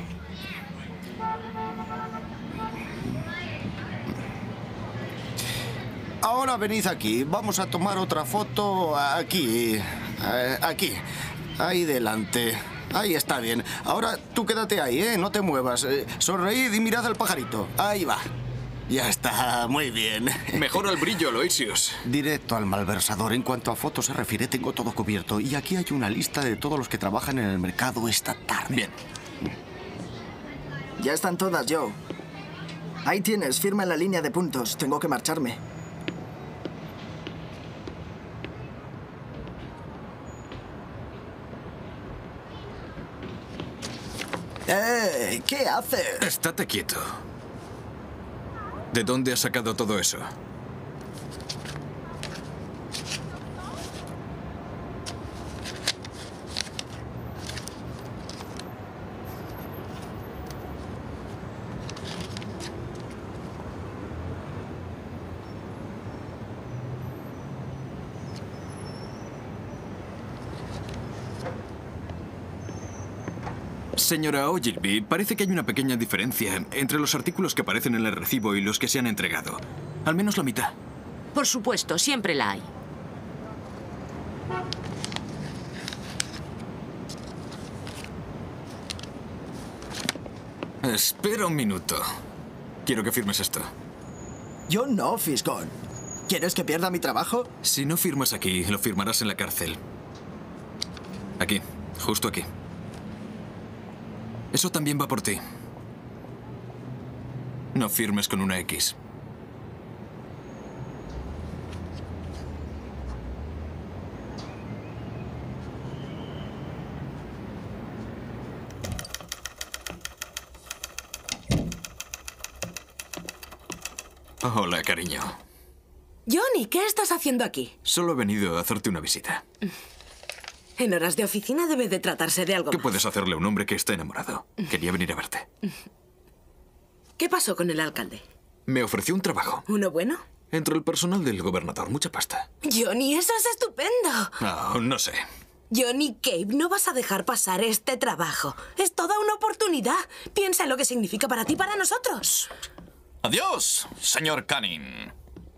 Ahora venid aquí. Vamos a tomar otra foto aquí. Eh, aquí. Ahí delante. Ahí está bien. Ahora tú quédate ahí, ¿eh? No te muevas. Eh, sonreíd y mirad al pajarito. Ahí va. Ya está, muy bien. Mejora el brillo, Aloysius. Directo al malversador. En cuanto a fotos se refiere, tengo todo cubierto. Y aquí hay una lista de todos los que trabajan en el mercado esta tarde. Bien. Ya están todas, Joe. Ahí tienes, firma en la línea de puntos. Tengo que marcharme. ¡Eh! ¿Qué haces? Estate quieto. ¿De dónde has sacado todo eso? Señora Ogilvy, parece que hay una pequeña diferencia entre los artículos que aparecen en el recibo y los que se han entregado. Al menos la mitad. Por supuesto, siempre la hay. Espera un minuto. Quiero que firmes esto. Yo no, Fisgón. ¿Quieres que pierda mi trabajo? Si no firmas aquí, lo firmarás en la cárcel. Aquí, justo aquí. Eso también va por ti. No firmes con una X. Hola, cariño. Johnny, ¿qué estás haciendo aquí? Solo he venido a hacerte una visita. En horas de oficina debe de tratarse de algo ¿Qué más. puedes hacerle a un hombre que está enamorado? Quería venir a verte. ¿Qué pasó con el alcalde? Me ofreció un trabajo. ¿Uno bueno? Entre el personal del gobernador, mucha pasta. Johnny, eso es estupendo. No, no sé. Johnny Cave, no vas a dejar pasar este trabajo. Es toda una oportunidad. Piensa en lo que significa para ti y para nosotros. Adiós, señor Canning.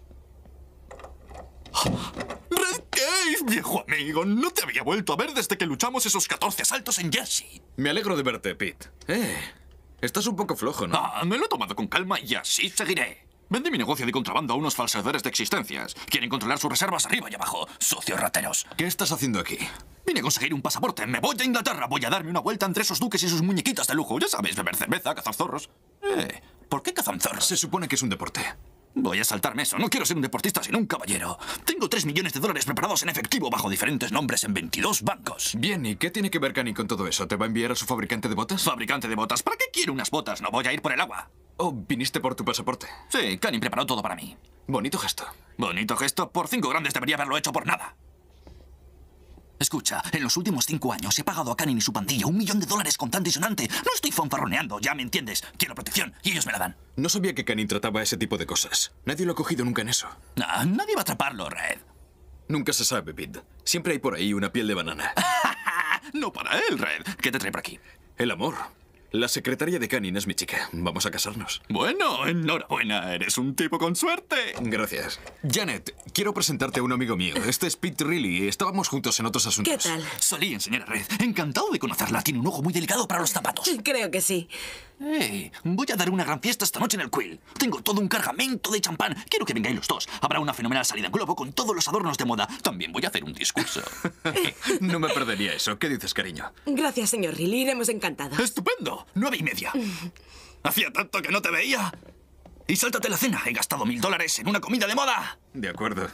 Red Cave, viejo amigo. No te había vuelto a ver desde que luchamos esos catorce asaltos en Jersey. Me alegro de verte, Pete. Eh, estás un poco flojo, ¿no? Ah, me lo he tomado con calma y así seguiré. Vendí mi negocio de contrabando a unos falseadores de existencias. Quieren controlar sus reservas arriba y abajo. Sucios rateros. ¿Qué estás haciendo aquí? Vine a conseguir un pasaporte. Me voy a Inglaterra. Voy a darme una vuelta entre esos duques y sus muñequitas de lujo. Ya sabes, beber cerveza, cazar zorros. Eh, ¿por qué cazan zorros? Se supone que es un deporte. Voy a saltarme eso. No quiero ser un deportista, sino un caballero. Tengo tres millones de dólares preparados en efectivo bajo diferentes nombres en veintidós bancos. Bien, ¿y qué tiene que ver Canning con todo eso? ¿Te va a enviar a su fabricante de botas? ¿Fabricante de botas? ¿Para qué quiero unas botas? No voy a ir por el agua. ¿O viniste por tu pasaporte? Sí, Canning preparó todo para mí. Bonito gesto. Bonito gesto. Por cinco grandes debería haberlo hecho por nada. Escucha, en los últimos cinco años he pagado a Canning y su pandilla un millón de dólares contante y sonante. No estoy fanfarroneando, ya me entiendes. Quiero protección y ellos me la dan. No sabía que Canning trataba ese tipo de cosas. Nadie lo ha cogido nunca en eso. Nah, nadie va a atraparlo, Red. Nunca se sabe, Pete. Siempre hay por ahí una piel de banana. No para él, Red. ¿Qué te trae por aquí? El amor. La secretaria de Canning es mi chica. Vamos a casarnos. Bueno, enhorabuena. Eres un tipo con suerte. Gracias. Janet, quiero presentarte a un amigo mío. Este es Pete Riley. Estábamos juntos en otros asuntos. ¿Qué tal? Solí, señora Red. Encantado de conocerla. Tiene un ojo muy delicado para los zapatos. Creo que sí. Hey, voy a dar una gran fiesta esta noche en el Quill. Tengo todo un cargamento de champán. Quiero que vengáis los dos. Habrá una fenomenal salida en globo con todos los adornos de moda. También voy a hacer un discurso. No me perdería eso. ¿Qué dices, cariño? Gracias, señor Riley. Iremos encantados. ¡Estupendo! Nueve y media. Hacía tanto que no te veía. Y sáltate la cena. He gastado mil dólares en una comida de moda. De acuerdo.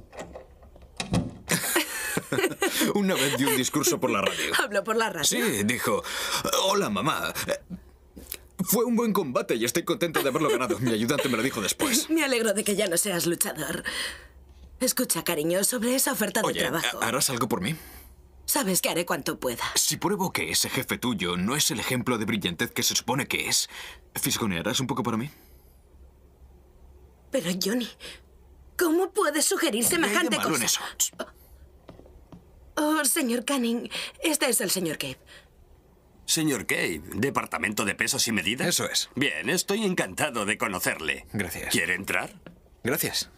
Una vez dio un discurso por la radio. Habló por la radio. Sí, dijo, hola, mamá. Fue un buen combate y estoy contento de haberlo ganado. Mi ayudante me lo dijo después. Me alegro de que ya no seas luchador. Escucha, cariño, sobre esa oferta de Oye, trabajo. ¿harás algo por mí? Sabes que haré cuanto pueda. Si pruebo que ese jefe tuyo no es el ejemplo de brillantez que se supone que es, ¿fisgonearás un poco para mí? Pero, Johnny, ¿cómo puedes sugerir semejante malo cosa? en eso. Oh, señor Canning, este es el señor Cave. Señor Cave, ¿departamento de pesos y medidas? Eso es. Bien, estoy encantado de conocerle. Gracias. ¿Quiere entrar? Gracias.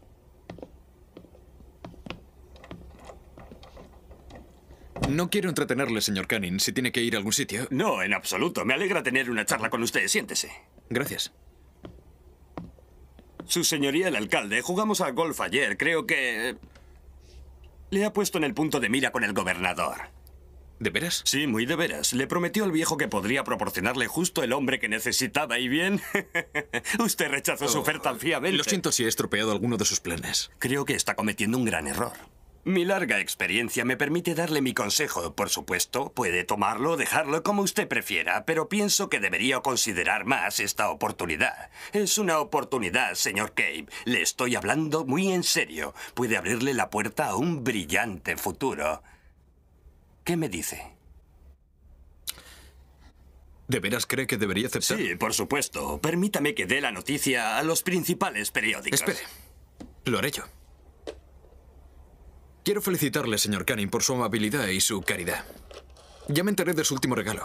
No quiero entretenerle, señor Canning, si tiene que ir a algún sitio. No, en absoluto. Me alegra tener una charla con usted. Siéntese. Gracias. Su señoría, el alcalde, jugamos al golf ayer. Creo que... le ha puesto en el punto de mira con el gobernador. ¿De veras? Sí, muy de veras. Le prometió al viejo que podría proporcionarle justo el hombre que necesitaba. ¿Y bien? Usted rechazó su oferta fríamente. Lo siento si he estropeado alguno de sus planes. Creo que está cometiendo un gran error. Mi larga experiencia me permite darle mi consejo. Por supuesto, puede tomarlo o dejarlo como usted prefiera, pero pienso que debería considerar más esta oportunidad. Es una oportunidad, señor Cave. Le estoy hablando muy en serio. Puede abrirle la puerta a un brillante futuro. ¿Qué me dice? ¿De veras cree que debería aceptar? Sí, por supuesto. Permítame que dé la noticia a los principales periódicos. Espere. Lo haré yo. Quiero felicitarle, señor Canning, por su amabilidad y su caridad. Ya me enteré de su último regalo.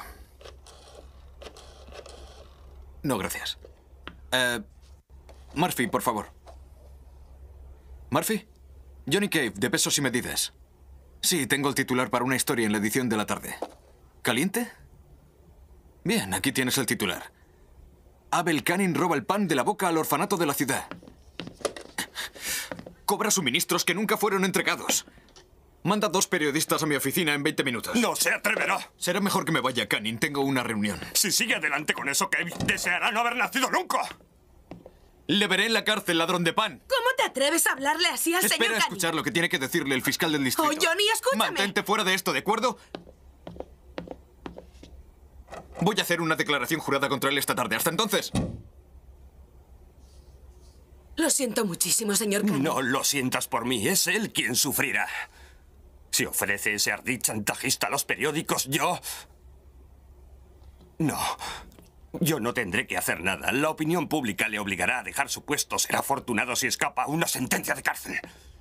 No, gracias. Eh, Murphy, por favor. ¿Murphy? Johnny Cave, de pesos y medidas. Sí, tengo el titular para una historia en la edición de la tarde. ¿Caliente? Bien, aquí tienes el titular. Abel Canning roba el pan de la boca al orfanato de la ciudad. Cobra suministros que nunca fueron entregados. Manda dos periodistas a mi oficina en veinte minutos. ¡No se atreverá! Será mejor que me vaya, Canning. Tengo una reunión. Si sigue adelante con eso, Cave deseará no haber nacido nunca. Le veré en la cárcel, ladrón de pan. ¿Cómo te atreves a hablarle así al Espera señor a Canning? escuchar lo que tiene que decirle el fiscal del distrito. Oh, Johnny, escúchame. Mantente fuera de esto, ¿de acuerdo? Voy a hacer una declaración jurada contra él esta tarde. Hasta entonces. Lo siento muchísimo, señor Canning. No lo sientas por mí. Es él quien sufrirá. Si ofrece ese ardid chantajista a los periódicos, yo... No. Yo no tendré que hacer nada. La opinión pública le obligará a dejar su puesto. Será afortunado si escapa una sentencia de cárcel.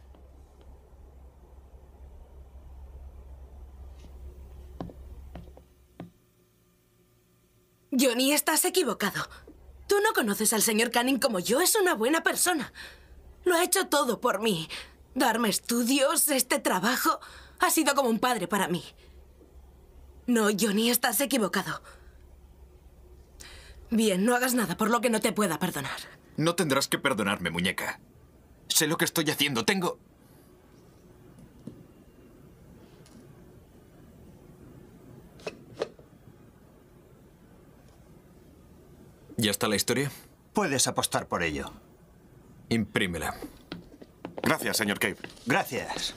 Johnny, estás equivocado. Tú no conoces al señor Canning como yo. Es una buena persona. Lo ha hecho todo por mí. Darme estudios, este trabajo... Ha sido como un padre para mí. No, Johnny, estás equivocado. Bien, no hagas nada por lo que no te pueda perdonar. No tendrás que perdonarme, muñeca. Sé lo que estoy haciendo. Tengo... ¿Ya está la historia? Puedes apostar por ello. Imprímela. Gracias, señor Cave. Gracias.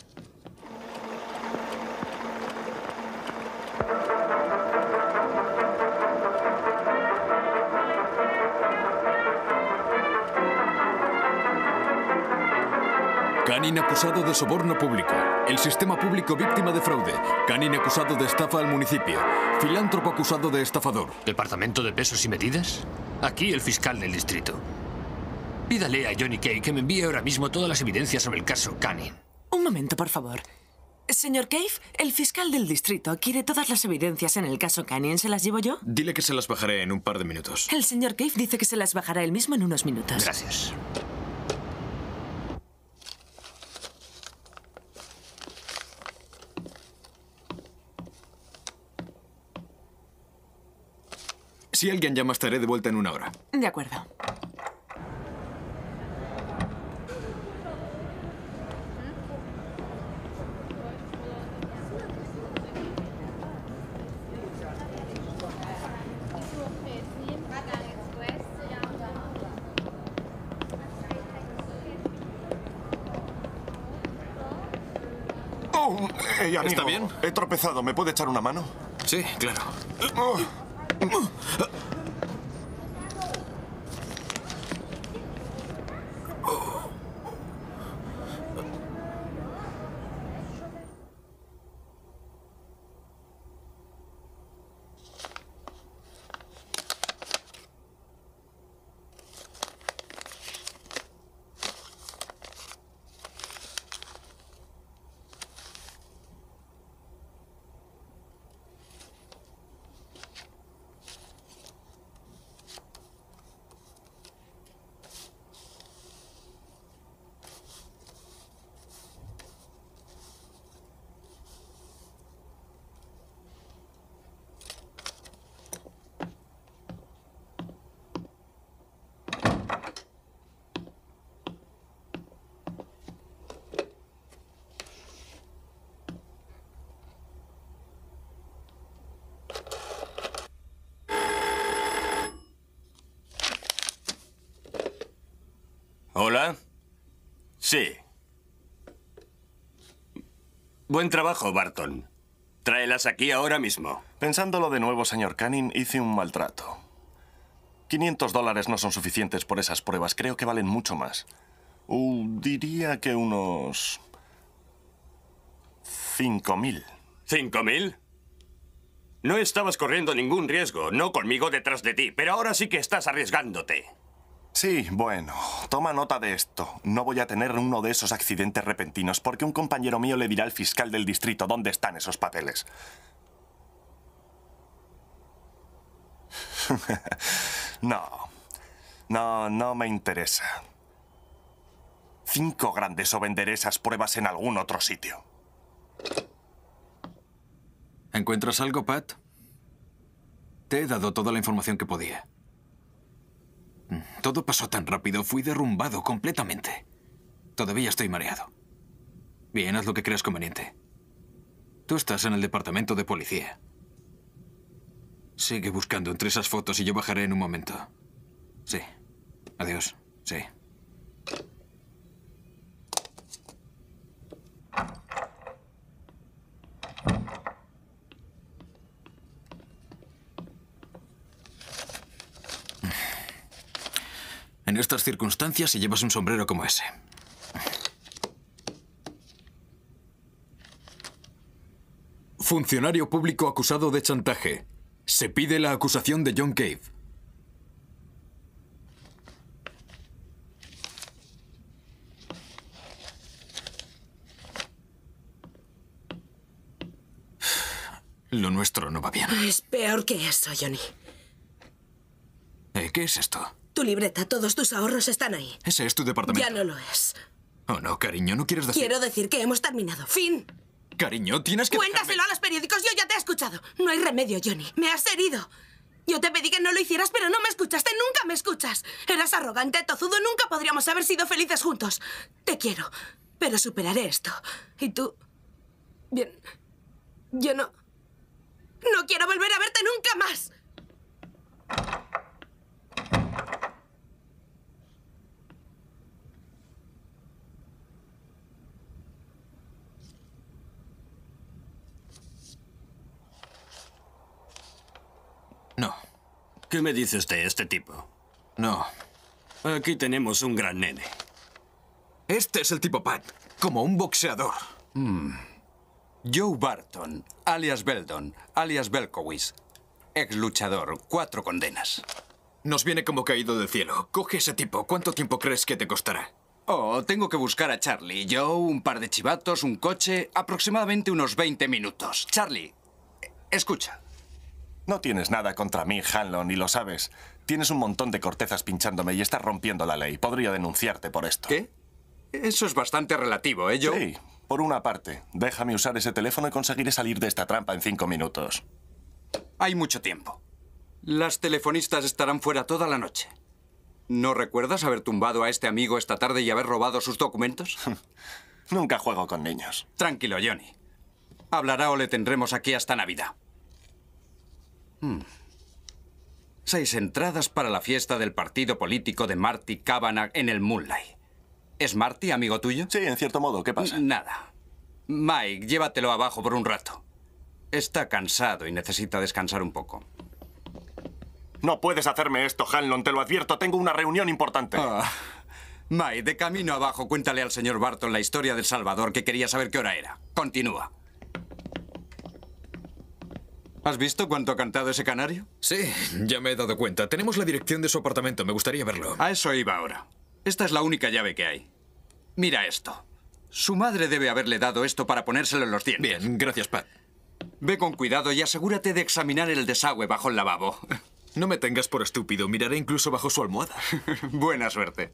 Canning acusado de soborno público. El sistema público víctima de fraude. Canning acusado de estafa al municipio. Filántropo acusado de estafador. ¿Departamento de pesos y medidas? Aquí el fiscal del distrito. Pídale a Johnny Cave que me envíe ahora mismo todas las evidencias sobre el caso Canning. Un momento, por favor. Señor Cave, el fiscal del distrito quiere todas las evidencias en el caso Canning. ¿Se las llevo yo? Dile que se las bajaré en un par de minutos. El señor Cave dice que se las bajará él mismo en unos minutos. Gracias. Si alguien llama, estaré de vuelta en una hora. De acuerdo. Oh, hey, amigo. ¿Está bien? He tropezado. ¿Me puede echar una mano? Sí, claro. ¿Hola? Sí. Buen trabajo, Barton. Tráelas aquí ahora mismo. Pensándolo de nuevo, señor Canning, hice un maltrato. quinientos dólares no son suficientes por esas pruebas. Creo que valen mucho más. Uh, diría que unos... cinco mil. ¿Cinco mil? No estabas corriendo ningún riesgo, no conmigo detrás de ti, pero ahora sí que estás arriesgándote. Sí, bueno, toma nota de esto. No voy a tener uno de esos accidentes repentinos porque un compañero mío le dirá al fiscal del distrito dónde están esos papeles. No, no, no me interesa. Cinco grandes o venderé esas pruebas en algún otro sitio. ¿Encuentras algo, Pat? Te he dado toda la información que podía. Todo pasó tan rápido, fui derrumbado completamente. Todavía estoy mareado. Bien, haz lo que creas conveniente. Tú estás en el departamento de policía. Sigue buscando entre esas fotos y yo bajaré en un momento. Sí. Adiós. Sí. En estas circunstancias, si llevas un sombrero como ese. Funcionario público acusado de chantaje. Se pide la acusación de John Cave. Lo nuestro no va bien. Es peor que eso, Johnny. ¿Eh? ¿Qué es esto? Tu libreta, todos tus ahorros están ahí. Ese es tu departamento. Ya no lo es. Oh, no, cariño, ¿no quieres decir...? Quiero decir que hemos terminado. Fin. Cariño, tienes que Cuéntaselo dejarme... a los periódicos, yo ya te he escuchado. No hay remedio, Johnny. Me has herido. Yo te pedí que no lo hicieras, pero no me escuchaste. Nunca me escuchas. Eras arrogante, tozudo. Nunca podríamos haber sido felices juntos. Te quiero, pero superaré esto. Y tú... Bien. Yo no... No quiero volver a verte nunca más. No. ¿Qué me dices de este tipo? No. Aquí tenemos un gran nene. Este es el tipo Pat, como un boxeador. Mm. Joe Barton, alias Beldon, alias Belkowitz. Ex luchador, cuatro condenas. Nos viene como caído del cielo. Coge ese tipo. ¿Cuánto tiempo crees que te costará? Oh, tengo que buscar a Charlie. Joe, un par de chivatos, un coche, aproximadamente unos veinte minutos. Charlie, escucha. No tienes nada contra mí, Hanlon, y lo sabes. Tienes un montón de cortezas pinchándome y estás rompiendo la ley. Podría denunciarte por esto. ¿Qué? Eso es bastante relativo, ¿eh, Joe? Sí, por una parte. Déjame usar ese teléfono y conseguiré salir de esta trampa en cinco minutos. Hay mucho tiempo. Las telefonistas estarán fuera toda la noche. ¿No recuerdas haber tumbado a este amigo esta tarde y haber robado sus documentos? Nunca juego con niños. Tranquilo, Johnny. Hablará o le tendremos aquí hasta Navidad. Hmm. Seis entradas para la fiesta del partido político de Marty Kavanagh en el Moonlight. ¿Es Marty amigo tuyo? Sí, en cierto modo. ¿Qué pasa? Nada. Mike, llévatelo abajo por un rato. Está cansado y necesita descansar un poco. No puedes hacerme esto, Hanlon. Te lo advierto. Tengo una reunión importante. Oh. Mike, de camino abajo, cuéntale al señor Barton la historia del Salvador, que quería saber qué hora era. Continúa. ¿Has visto cuánto ha cantado ese canario? Sí, ya me he dado cuenta. Tenemos la dirección de su apartamento. Me gustaría verlo. A eso iba ahora. Esta es la única llave que hay. Mira esto. Su madre debe haberle dado esto para ponérselo en los dientes. Bien, gracias, Pat. Ve con cuidado y asegúrate de examinar el desagüe bajo el lavabo. No me tengas por estúpido. Miraré incluso bajo su almohada. Buena suerte.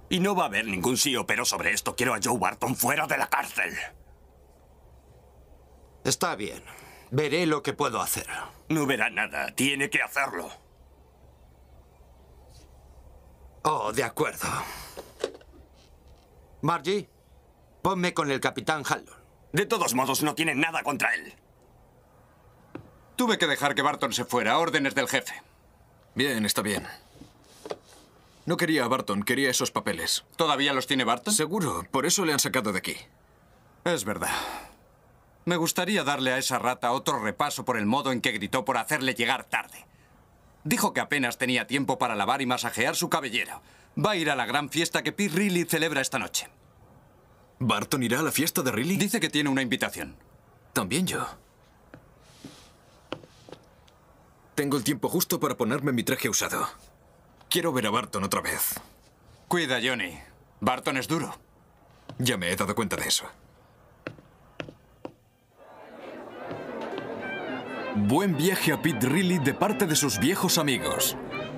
Y no va a haber ningún sí o pero sobre esto. Quiero a Joe Barton fuera de la cárcel. Está bien. Veré lo que puedo hacer. No verá nada. Tiene que hacerlo. Oh, de acuerdo. Margie, ponme con el capitán Haldon. De todos modos, no tienen nada contra él. Tuve que dejar que Barton se fuera. A órdenes del jefe. Bien, está bien. No quería a Barton, quería esos papeles. ¿Todavía los tiene Barton? Seguro, por eso le han sacado de aquí. Es verdad. Me gustaría darle a esa rata otro repaso por el modo en que gritó por hacerle llegar tarde. Dijo que apenas tenía tiempo para lavar y masajear su cabellera. Va a ir a la gran fiesta que Pete Riley celebra esta noche. ¿Barton irá a la fiesta de Riley? Dice que tiene una invitación. También yo. Tengo el tiempo justo para ponerme mi traje usado. Quiero ver a Barton otra vez. Cuida, Johnny. Barton es duro. Ya me he dado cuenta de eso. Buen viaje a Pete Riley de parte de sus viejos amigos.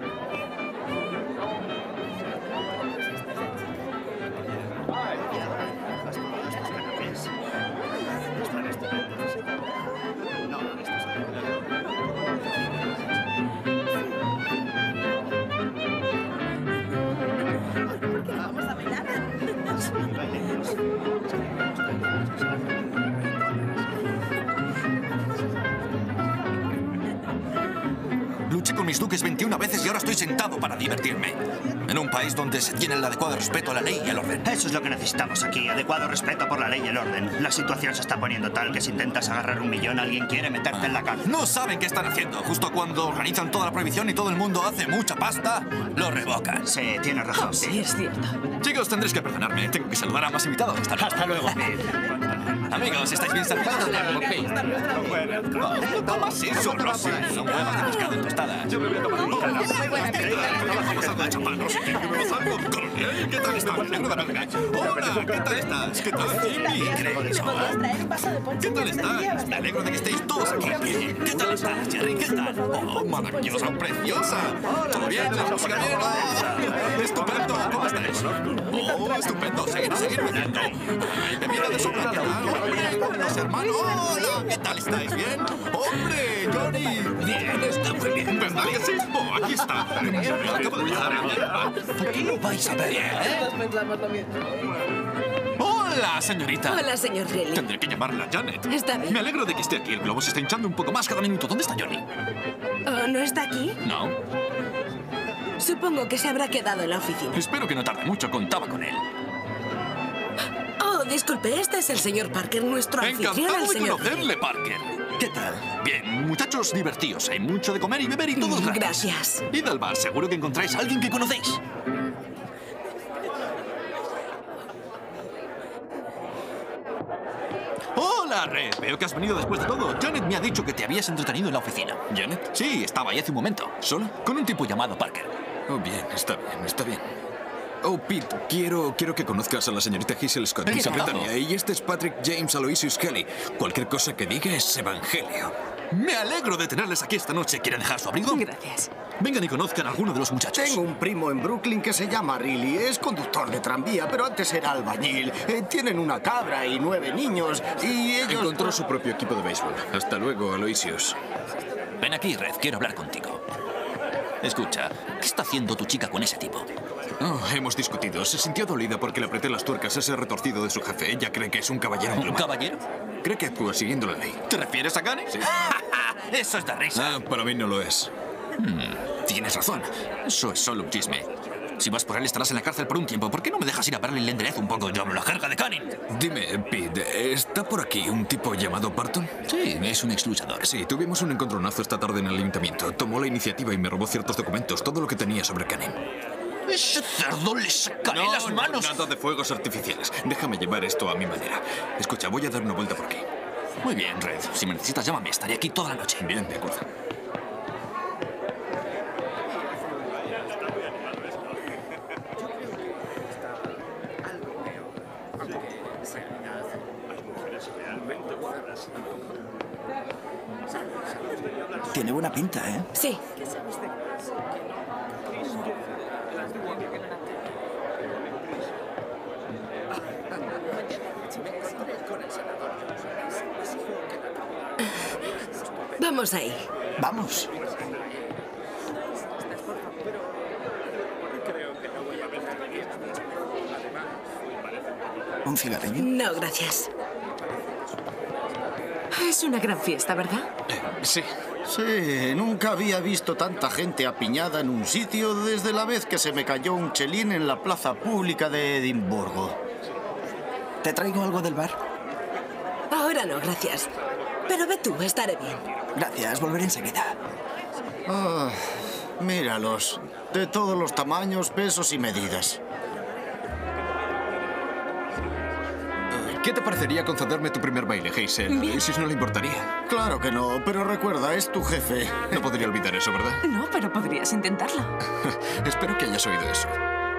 Luché con mis duques veintiuna veces y ahora estoy sentado para divertirme. En un país donde se tiene el adecuado respeto a la ley y al orden. Eso es lo que necesitamos aquí, adecuado respeto por la ley y el orden. La situación se está poniendo tal que si intentas agarrar un millón, alguien quiere meterte en la cárcel. No saben qué están haciendo. Justo cuando organizan toda la prohibición y todo el mundo hace mucha pasta, lo revocan. Sí, tienes razón. Oh, sí, es cierto. Chicos, tendréis que perdonarme. Tengo que saludar a más invitados. Hasta luego. Hasta luego. Amigos, ¿estáis bien servidos? No tomas eso, Rosy. Son huevas de pescado en tostadas. Yo me voy a tomar un champán, Rosy. Coronel, ¿qué tal estás? Hola, ¿qué tal estás? ¿Qué tal, Jimmy? ¿Qué tal estás? Me alegro de que estéis todos aquí. ¿Qué tal estás, Jerry? ¿Qué tal? Oh, maravillosa, preciosa. ¿Todo bien? ¿La música bien? Oh, estupendo. ¿Cómo estáis? Oh, estupendo. Seguid, seguid bebiendo. Ay, bebida de sobra. ¿Qué tal? Bien, los hermanos. Hola, ¿qué tal estáis? ¿Bien? ¡Hombre, Johnny! Bien, está muy bien. ¿Verdad que sí? Oh, aquí está. Acabo de viajar. Aquí lo vais a ver, ¿eh? Hola, señorita. Hola, señor Riley. Tendré que llamarla Janet. Está bien. Me alegro de que esté aquí. El globo se está hinchando un poco más cada minuto. ¿Dónde está Johnny? Oh, ¿no está aquí? No. Supongo que se habrá quedado en la oficina. Espero que no tarde mucho. Contaba con él. Oh, disculpe, este es el señor Parker, nuestro anfitrión, el Encantado de señor conocerle, Parker. ¿Qué tal? Bien, muchachos, divertíos. Hay mucho de comer y beber y todos gratis. Gracias. Id al bar. Seguro que encontráis a alguien que conocéis. Hola, Red. Veo que has venido después de todo. Janet me ha dicho que te habías entretenido en la oficina. ¿Janet? Sí, estaba ahí hace un momento. ¿Solo? Con un tipo llamado Parker. Oh, bien, está bien, está bien. Oh, Pete, quiero, quiero que conozcas a la señorita Hazel Scott, mi secretaria. Y este es Patrick James Aloysius Kelly. Cualquier cosa que diga es evangelio. Me alegro de tenerles aquí esta noche. ¿Quieren dejar su abrigo? Gracias. Vengan y conozcan a alguno de los muchachos. Tengo un primo en Brooklyn que se llama Riley. Es conductor de tranvía, pero antes era albañil. Eh, tienen una cabra y nueve niños. Y ellos... Encontró su propio equipo de béisbol. Hasta luego, Aloysius. Ven aquí, Red. Quiero hablar contigo. Escucha, ¿qué está haciendo tu chica con ese tipo? Oh, hemos discutido. Se sintió dolida porque le apreté las tuercas a ese retorcido de su jefe. Ella cree que es un caballero. ¿Un caballero? Cree que actúa siguiendo la ley. ¿Te refieres a Gunny? Sí. Eso es de risa. Ah, para mí no lo es. Hmm, tienes razón. Eso es solo un chisme. Si vas por él estarás en la cárcel por un tiempo. ¿Por qué no me dejas ir a verle y le enderezo un poco? Yo hablo la jerga de Cunning. Dime, Pete, ¿está por aquí un tipo llamado Barton? Sí, es un ex luchador. Sí, tuvimos un encontronazo esta tarde en el ayuntamiento. Tomó la iniciativa y me robó ciertos documentos, todo lo que tenía sobre Cunning. Ese cerdo le sacaré no, las manos. No, nada de fuegos artificiales. Déjame llevar esto a mi manera. Escucha, voy a dar una vuelta por aquí. Muy bien, Red. Si me necesitas, llámame. Estaré aquí toda la noche. Bien, de acuerdo. Tiene buena pinta, ¿eh? Sí. Vamos ahí. Vamos. ¿Un cigarrillo? No, gracias. Es una gran fiesta, ¿verdad? Sí. Sí, nunca había visto tanta gente apiñada en un sitio desde la vez que se me cayó un chelín en la plaza pública de Edimburgo. ¿Te traigo algo del bar? Ahora no, gracias. Pero ve tú, estaré bien. Gracias, volveré enseguida. Ah, míralos. De todos los tamaños, pesos y medidas. ¿Qué te parecería concederme tu primer baile, Hazel? Si no le importaría. Claro que no, pero recuerda, es tu jefe. No podría olvidar eso, ¿verdad? No, pero podrías intentarlo. Espero que hayas oído eso.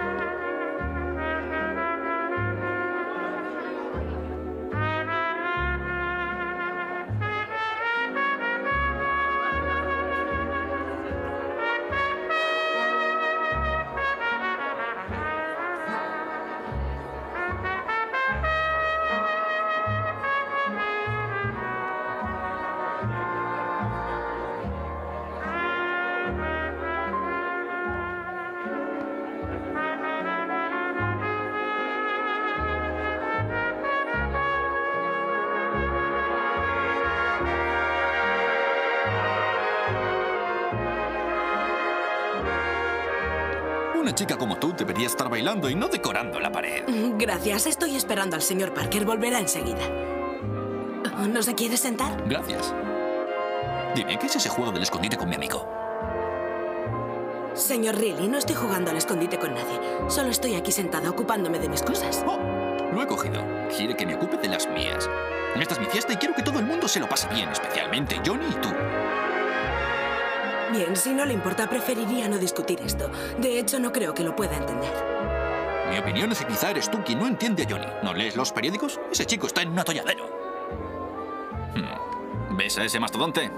Una chica como tú debería estar bailando y no decorando la pared. Gracias, estoy esperando al señor Parker. Volverá enseguida. ¿No se quiere sentar? Gracias. Dime, ¿qué es ese juego del escondite con mi amigo? Señor Riley, no estoy jugando al escondite con nadie. Solo estoy aquí sentada ocupándome de mis cosas. Oh, lo he cogido. Quiere que me ocupe de las mías. Esta es mi fiesta y quiero que todo el mundo se lo pase bien, especialmente Johnny y tú. Bien, si no le importa, preferiría no discutir esto. De hecho, no creo que lo pueda entender. Mi opinión es que quizá eres tú quien no entiende a Johnny. ¿No lees los periódicos? Ese chico está en un atolladero. Hmm. ¿Ves a ese mastodonte?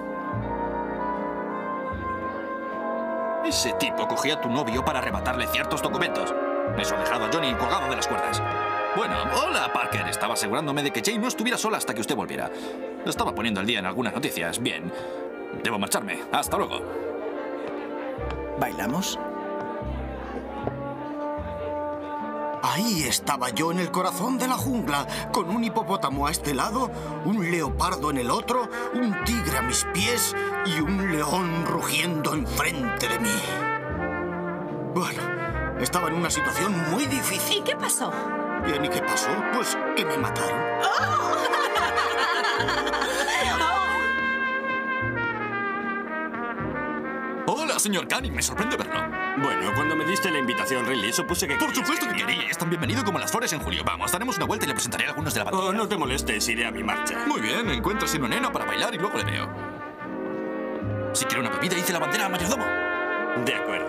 Ese tipo cogió a tu novio para arrebatarle ciertos documentos. Eso ha dejado a Johnny colgado de las cuerdas. Bueno, hola, Parker. Estaba asegurándome de que Jane no estuviera sola hasta que usted volviera. Lo estaba poniendo al día en algunas noticias. Bien. Debo marcharme. Hasta luego. ¿Bailamos? Ahí estaba yo en el corazón de la jungla, con un hipopótamo a este lado, un leopardo en el otro, un tigre a mis pies y un león rugiendo enfrente de mí. Bueno, estaba en una situación muy difícil. ¿Y qué pasó? Bien, ¿y qué pasó? Pues que me mataron. Hola, señor Canning. Me sorprende verlo. Bueno, cuando me diste la invitación, Riley, supuse que... Por supuesto que quería. Es tan bienvenido como las flores en julio. Vamos, daremos una vuelta y le presentaré a algunos de la banda. Oh, no te molestes, iré a mi marcha. Muy bien, encuentras una nena para bailar y luego le veo. Si quiere una bebida, hice la bandera a mayordomo. De acuerdo.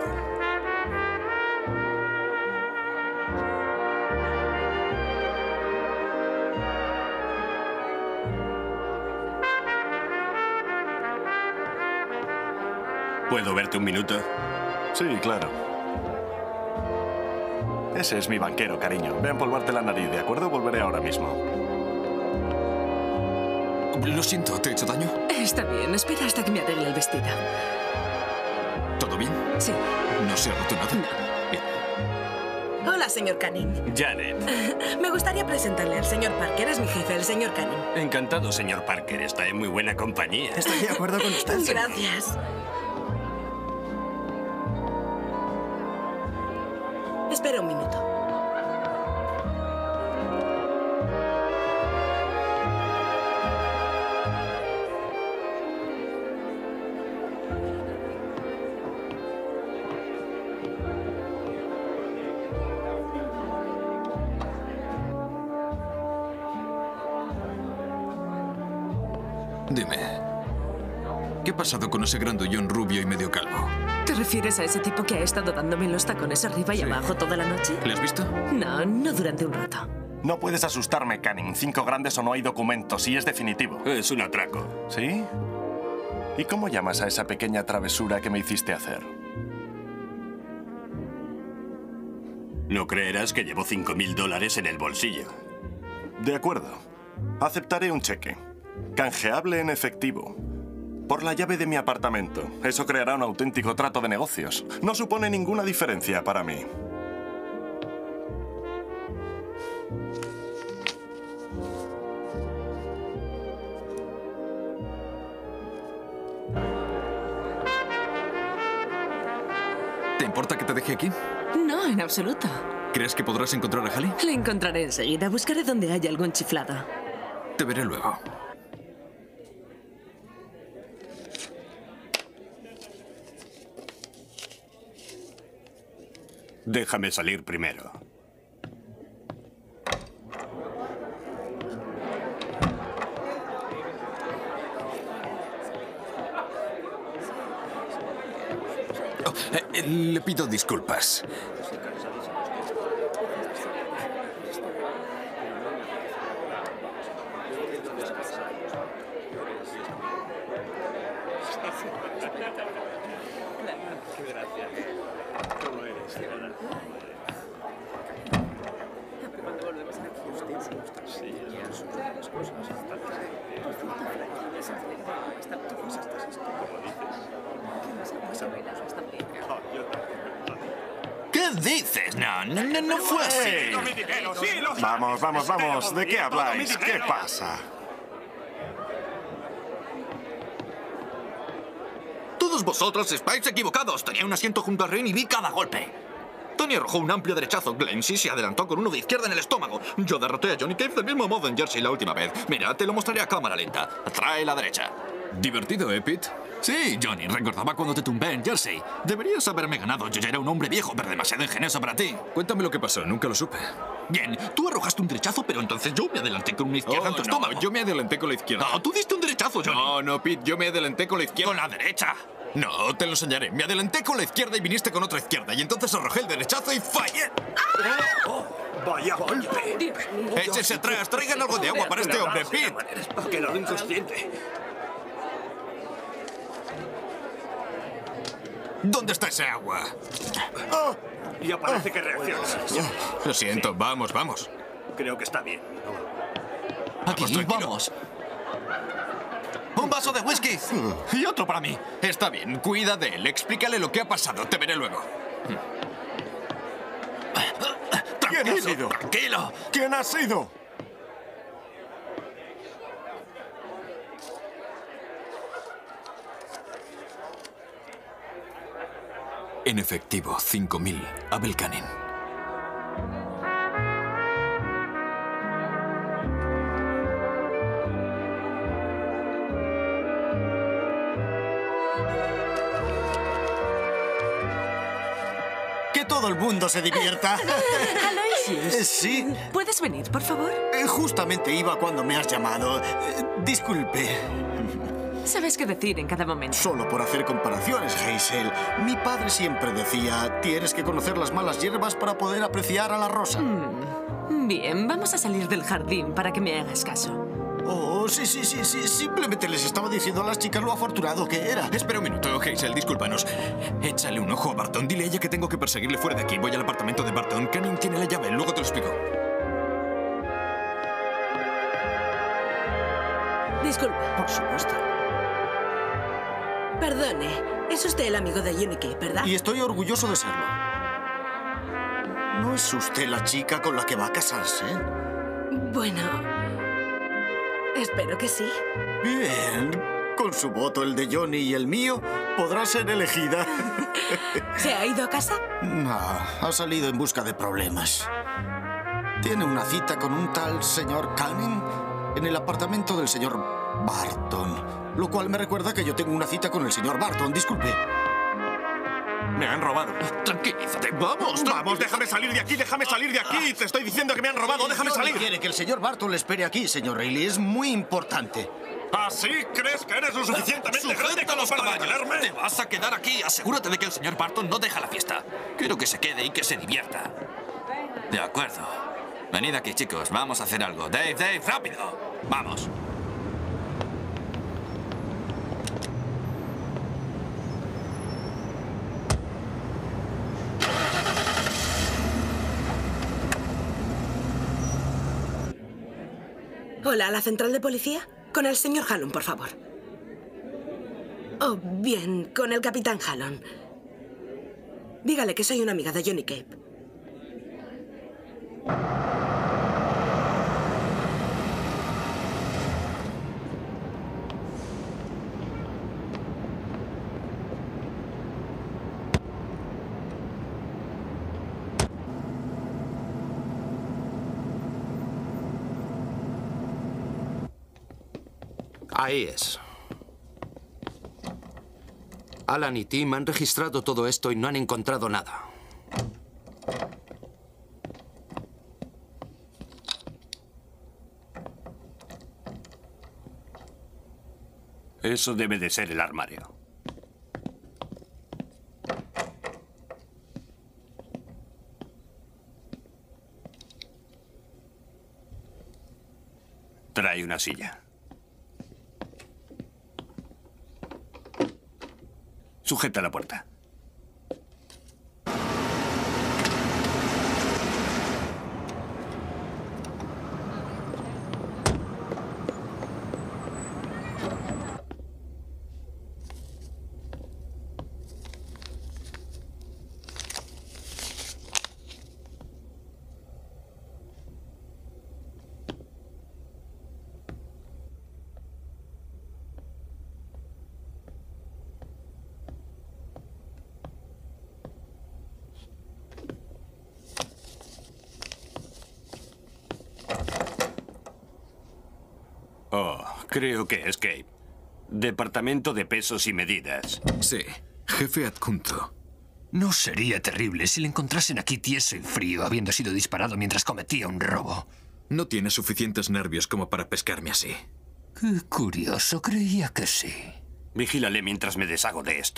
¿Puedo verte un minuto? Sí, claro. Ese es mi banquero, cariño. Ve a empolvarte la nariz, ¿de acuerdo? Volveré ahora mismo. Lo siento, ¿te he hecho daño? Está bien, espera hasta que me arregle el vestido. ¿Todo bien? Sí. ¿No se ha roto nada? No. Bien. Hola, señor Canning. Janet. Me gustaría presentarle al señor Parker. Es mi jefe, el señor Canning. Encantado, señor Parker. Está en muy buena compañía. Estoy de acuerdo con usted. Gracias. Espera un minuto. Dime, ¿qué ha pasado con ese grandullón rubio y medio calvo? ¿Te refieres a ese tipo que ha estado dándome los tacones arriba y Sí. abajo toda la noche? ¿Le has visto? No, no durante un rato. No puedes asustarme, Canning. Cinco grandes o no hay documentos y es definitivo. Es un atraco. ¿Sí? ¿Y cómo llamas a esa pequeña travesura que me hiciste hacer? No creerás que llevo cinco mil dólares en el bolsillo. De acuerdo. Aceptaré un cheque. Canjeable en efectivo. Por la llave de mi apartamento. Eso creará un auténtico trato de negocios. No supone ninguna diferencia para mí. ¿Te importa que te deje aquí? No, en absoluto. ¿Crees que podrás encontrar a Hallie? La encontraré enseguida. Buscaré donde haya algún chiflado. Te veré luego. Déjame salir primero. Oh, eh, le pido disculpas. ¿Qué dices? No, no, no, no fue así. Vamos, vamos, vamos. ¿De qué habláis? ¿Qué pasa? Todos vosotros estáis equivocados. Tenía un asiento junto al ring y vi cada golpe. Tony arrojó un amplio derechazo. Glenn sí se adelantó con uno de izquierda en el estómago. Yo derroté a Johnny Cave del mismo modo en Jersey la última vez. Mira, te lo mostraré a cámara lenta. Trae la derecha. Divertido, ¿eh, Pete? Sí, Johnny, recordaba cuando te tumbé en Jersey. Deberías haberme ganado. Yo ya era un hombre viejo, pero demasiado ingenioso para ti. Cuéntame lo que pasó, nunca lo supe. Bien, tú arrojaste un derechazo, pero entonces yo me adelanté con una izquierda Oh, en tu no, estómago. yo me adelanté con la izquierda. No, tú diste un derechazo, Johnny. No, no, Pete, yo me adelanté con la izquierda. Con la derecha. No, te lo enseñaré. Me adelanté con la izquierda y viniste con otra izquierda. Y entonces arrojé el derechazo y fallé. Oh, vaya golpe. Échese atrás, traigan algo de agua para este hombre, Pete. Para que lo haga inconsciente. ¿Dónde está ese agua? Oh, ya parece que reacciona. Lo siento, vamos, vamos. Creo que está bien. Aquí, vamos. Un vaso de whisky. Y otro para mí. Está bien, cuida de él. Explícale lo que ha pasado. Te veré luego. ¿Quién ha sido? Tranquilo. ¿Quién ha sido? En efectivo, cinco mil. Abel Canning. Que todo el mundo se divierta. Aloysius. Eh, Sí. ¿Puedes venir, por favor? Eh, Justamente iba cuando me has llamado. Eh, Disculpe. Sabes qué decir en cada momento. Solo por hacer comparaciones, Hazel. Mi padre siempre decía, tienes que conocer las malas hierbas para poder apreciar a la rosa. Mm, Bien, vamos a salir del jardín para que me hagas caso. Oh, sí, sí, sí, sí. Simplemente les estaba diciendo a las chicas lo afortunado que era. Espera un minuto, Hazel, discúlpanos. Échale un ojo a Barton. Dile a ella que tengo que perseguirle fuera de aquí. Voy al apartamento de Barton. Canning tiene la llave. Luego te lo explico. Disculpe. Por supuesto. Perdone. Es usted el amigo de Johnny Cave, ¿verdad? Y estoy orgulloso de serlo. ¿No es usted la chica con la que va a casarse? Bueno... espero que sí. Bien. Con su voto, el de Johnny y el mío, podrá ser elegida. ¿Se ha ido a casa? No, ha salido en busca de problemas. Tiene una cita con un tal señor Canning en el apartamento del señor Barton. Lo cual me recuerda que yo tengo una cita con el señor Barton. Disculpe. Me han robado. Tranquilízate, vamos. Vamos, déjame salir de aquí, déjame salir de aquí. Te estoy diciendo que me han robado, déjame Johnny salir. quiere que el señor Barton le espere aquí, señor Reilly. Es muy importante. ¿Así crees que eres lo suficientemente grande como para bailarme? Te vas a quedar aquí. Asegúrate de que el señor Barton no deja la fiesta. Quiero que se quede y que se divierta. De acuerdo. Venid aquí, chicos. Vamos a hacer algo. Dave, Dave, rápido. Vamos. Hola, ¿la central de policía? Con el señor Hallon, por favor. Oh, bien, con el capitán Hallon. Dígale que soy una amiga de Johnny Cape. Ahí es. Alan y Tim han registrado todo esto y no han encontrado nada. Eso debe de ser el armario. Trae una silla. Sujeta la puerta. Oh, creo que es Cape. Departamento de pesos y medidas. Sí, jefe adjunto. ¿No sería terrible si le encontrasen aquí tieso y frío, habiendo sido disparado mientras cometía un robo? No tiene suficientes nervios como para pescarme así. Qué curioso, creía que sí. Vigílale mientras me deshago de esto.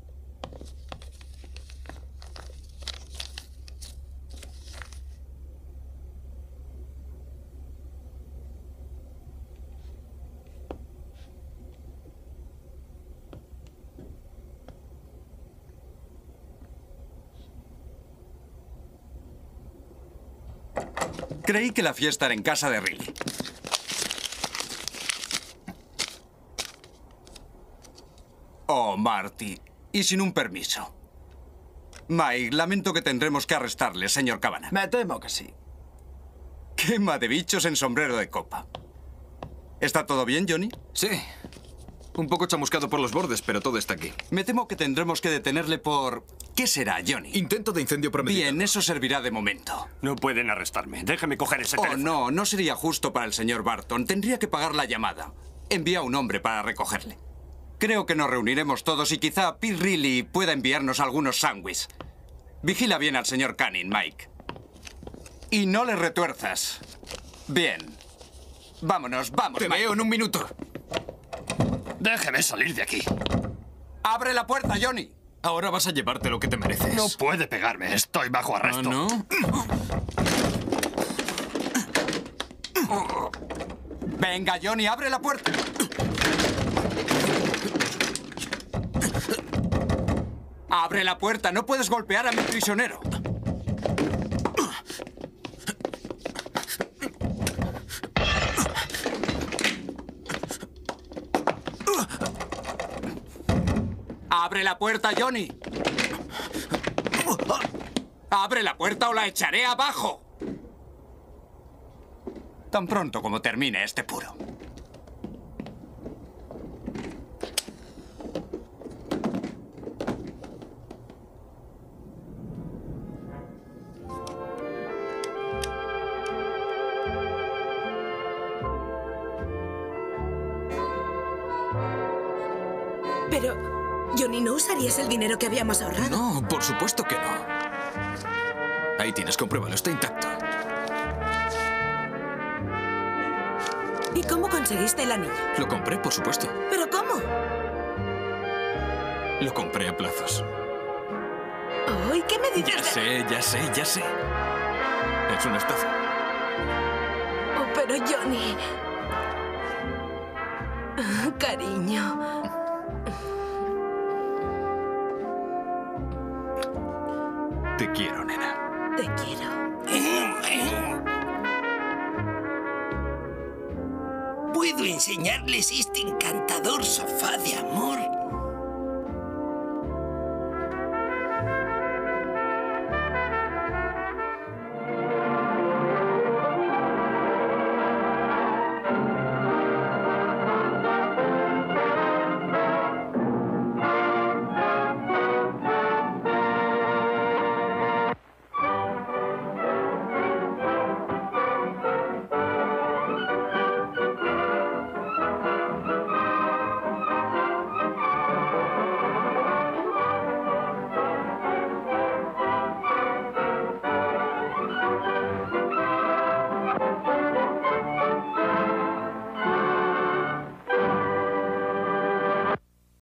Creí que la fiesta era en casa de Riley. Oh, Marty. Y sin un permiso. Mike, lamento que tendremos que arrestarle, señor Cavanagh. Me temo que sí. Quema de bichos en sombrero de copa. ¿Está todo bien, Johnny? Sí. Un poco chamuscado por los bordes, pero todo está aquí. Me temo que tendremos que detenerle por... ¿Qué será, Johnny? Intento de incendio premeditado. Bien, eso servirá de momento. No pueden arrestarme. Déjame coger ese Oh, teléfono. no, no sería justo para el señor Barton. Tendría que pagar la llamada. Envía a un hombre para recogerle. Creo que nos reuniremos todos y quizá Pete Riley pueda enviarnos algunos sándwiches. Vigila bien al señor Canning, Mike. Y no le retuerzas. Bien. Vámonos, vamos, Te Mike. veo en un minuto. Déjeme salir de aquí. ¡Abre la puerta, Johnny! Ahora vas a llevarte lo que te mereces. No puede pegarme. Estoy bajo arresto. ¿Ah, no? Venga, Johnny, abre la puerta. Abre la puerta, no puedes golpear a mi prisionero. Abre la puerta, Johnny. Abre la puerta o la echaré abajo. Tan pronto como termine este puro. Pero, Johnny, ¿no usarías el dinero que habíamos ahorrado? No, por supuesto que no. Ahí tienes, compruébalo, está intacto. ¿Y cómo conseguiste el anillo? Lo compré, por supuesto. ¿Pero cómo? Lo compré a plazos. Oh, ¿y qué me dices Ya de- sé, ya sé, ya sé. Es una estafa. Oh, pero Johnny... Ah, cariño... Te quiero, nena. Te quiero. puedo enseñarles este encantador sofá de amor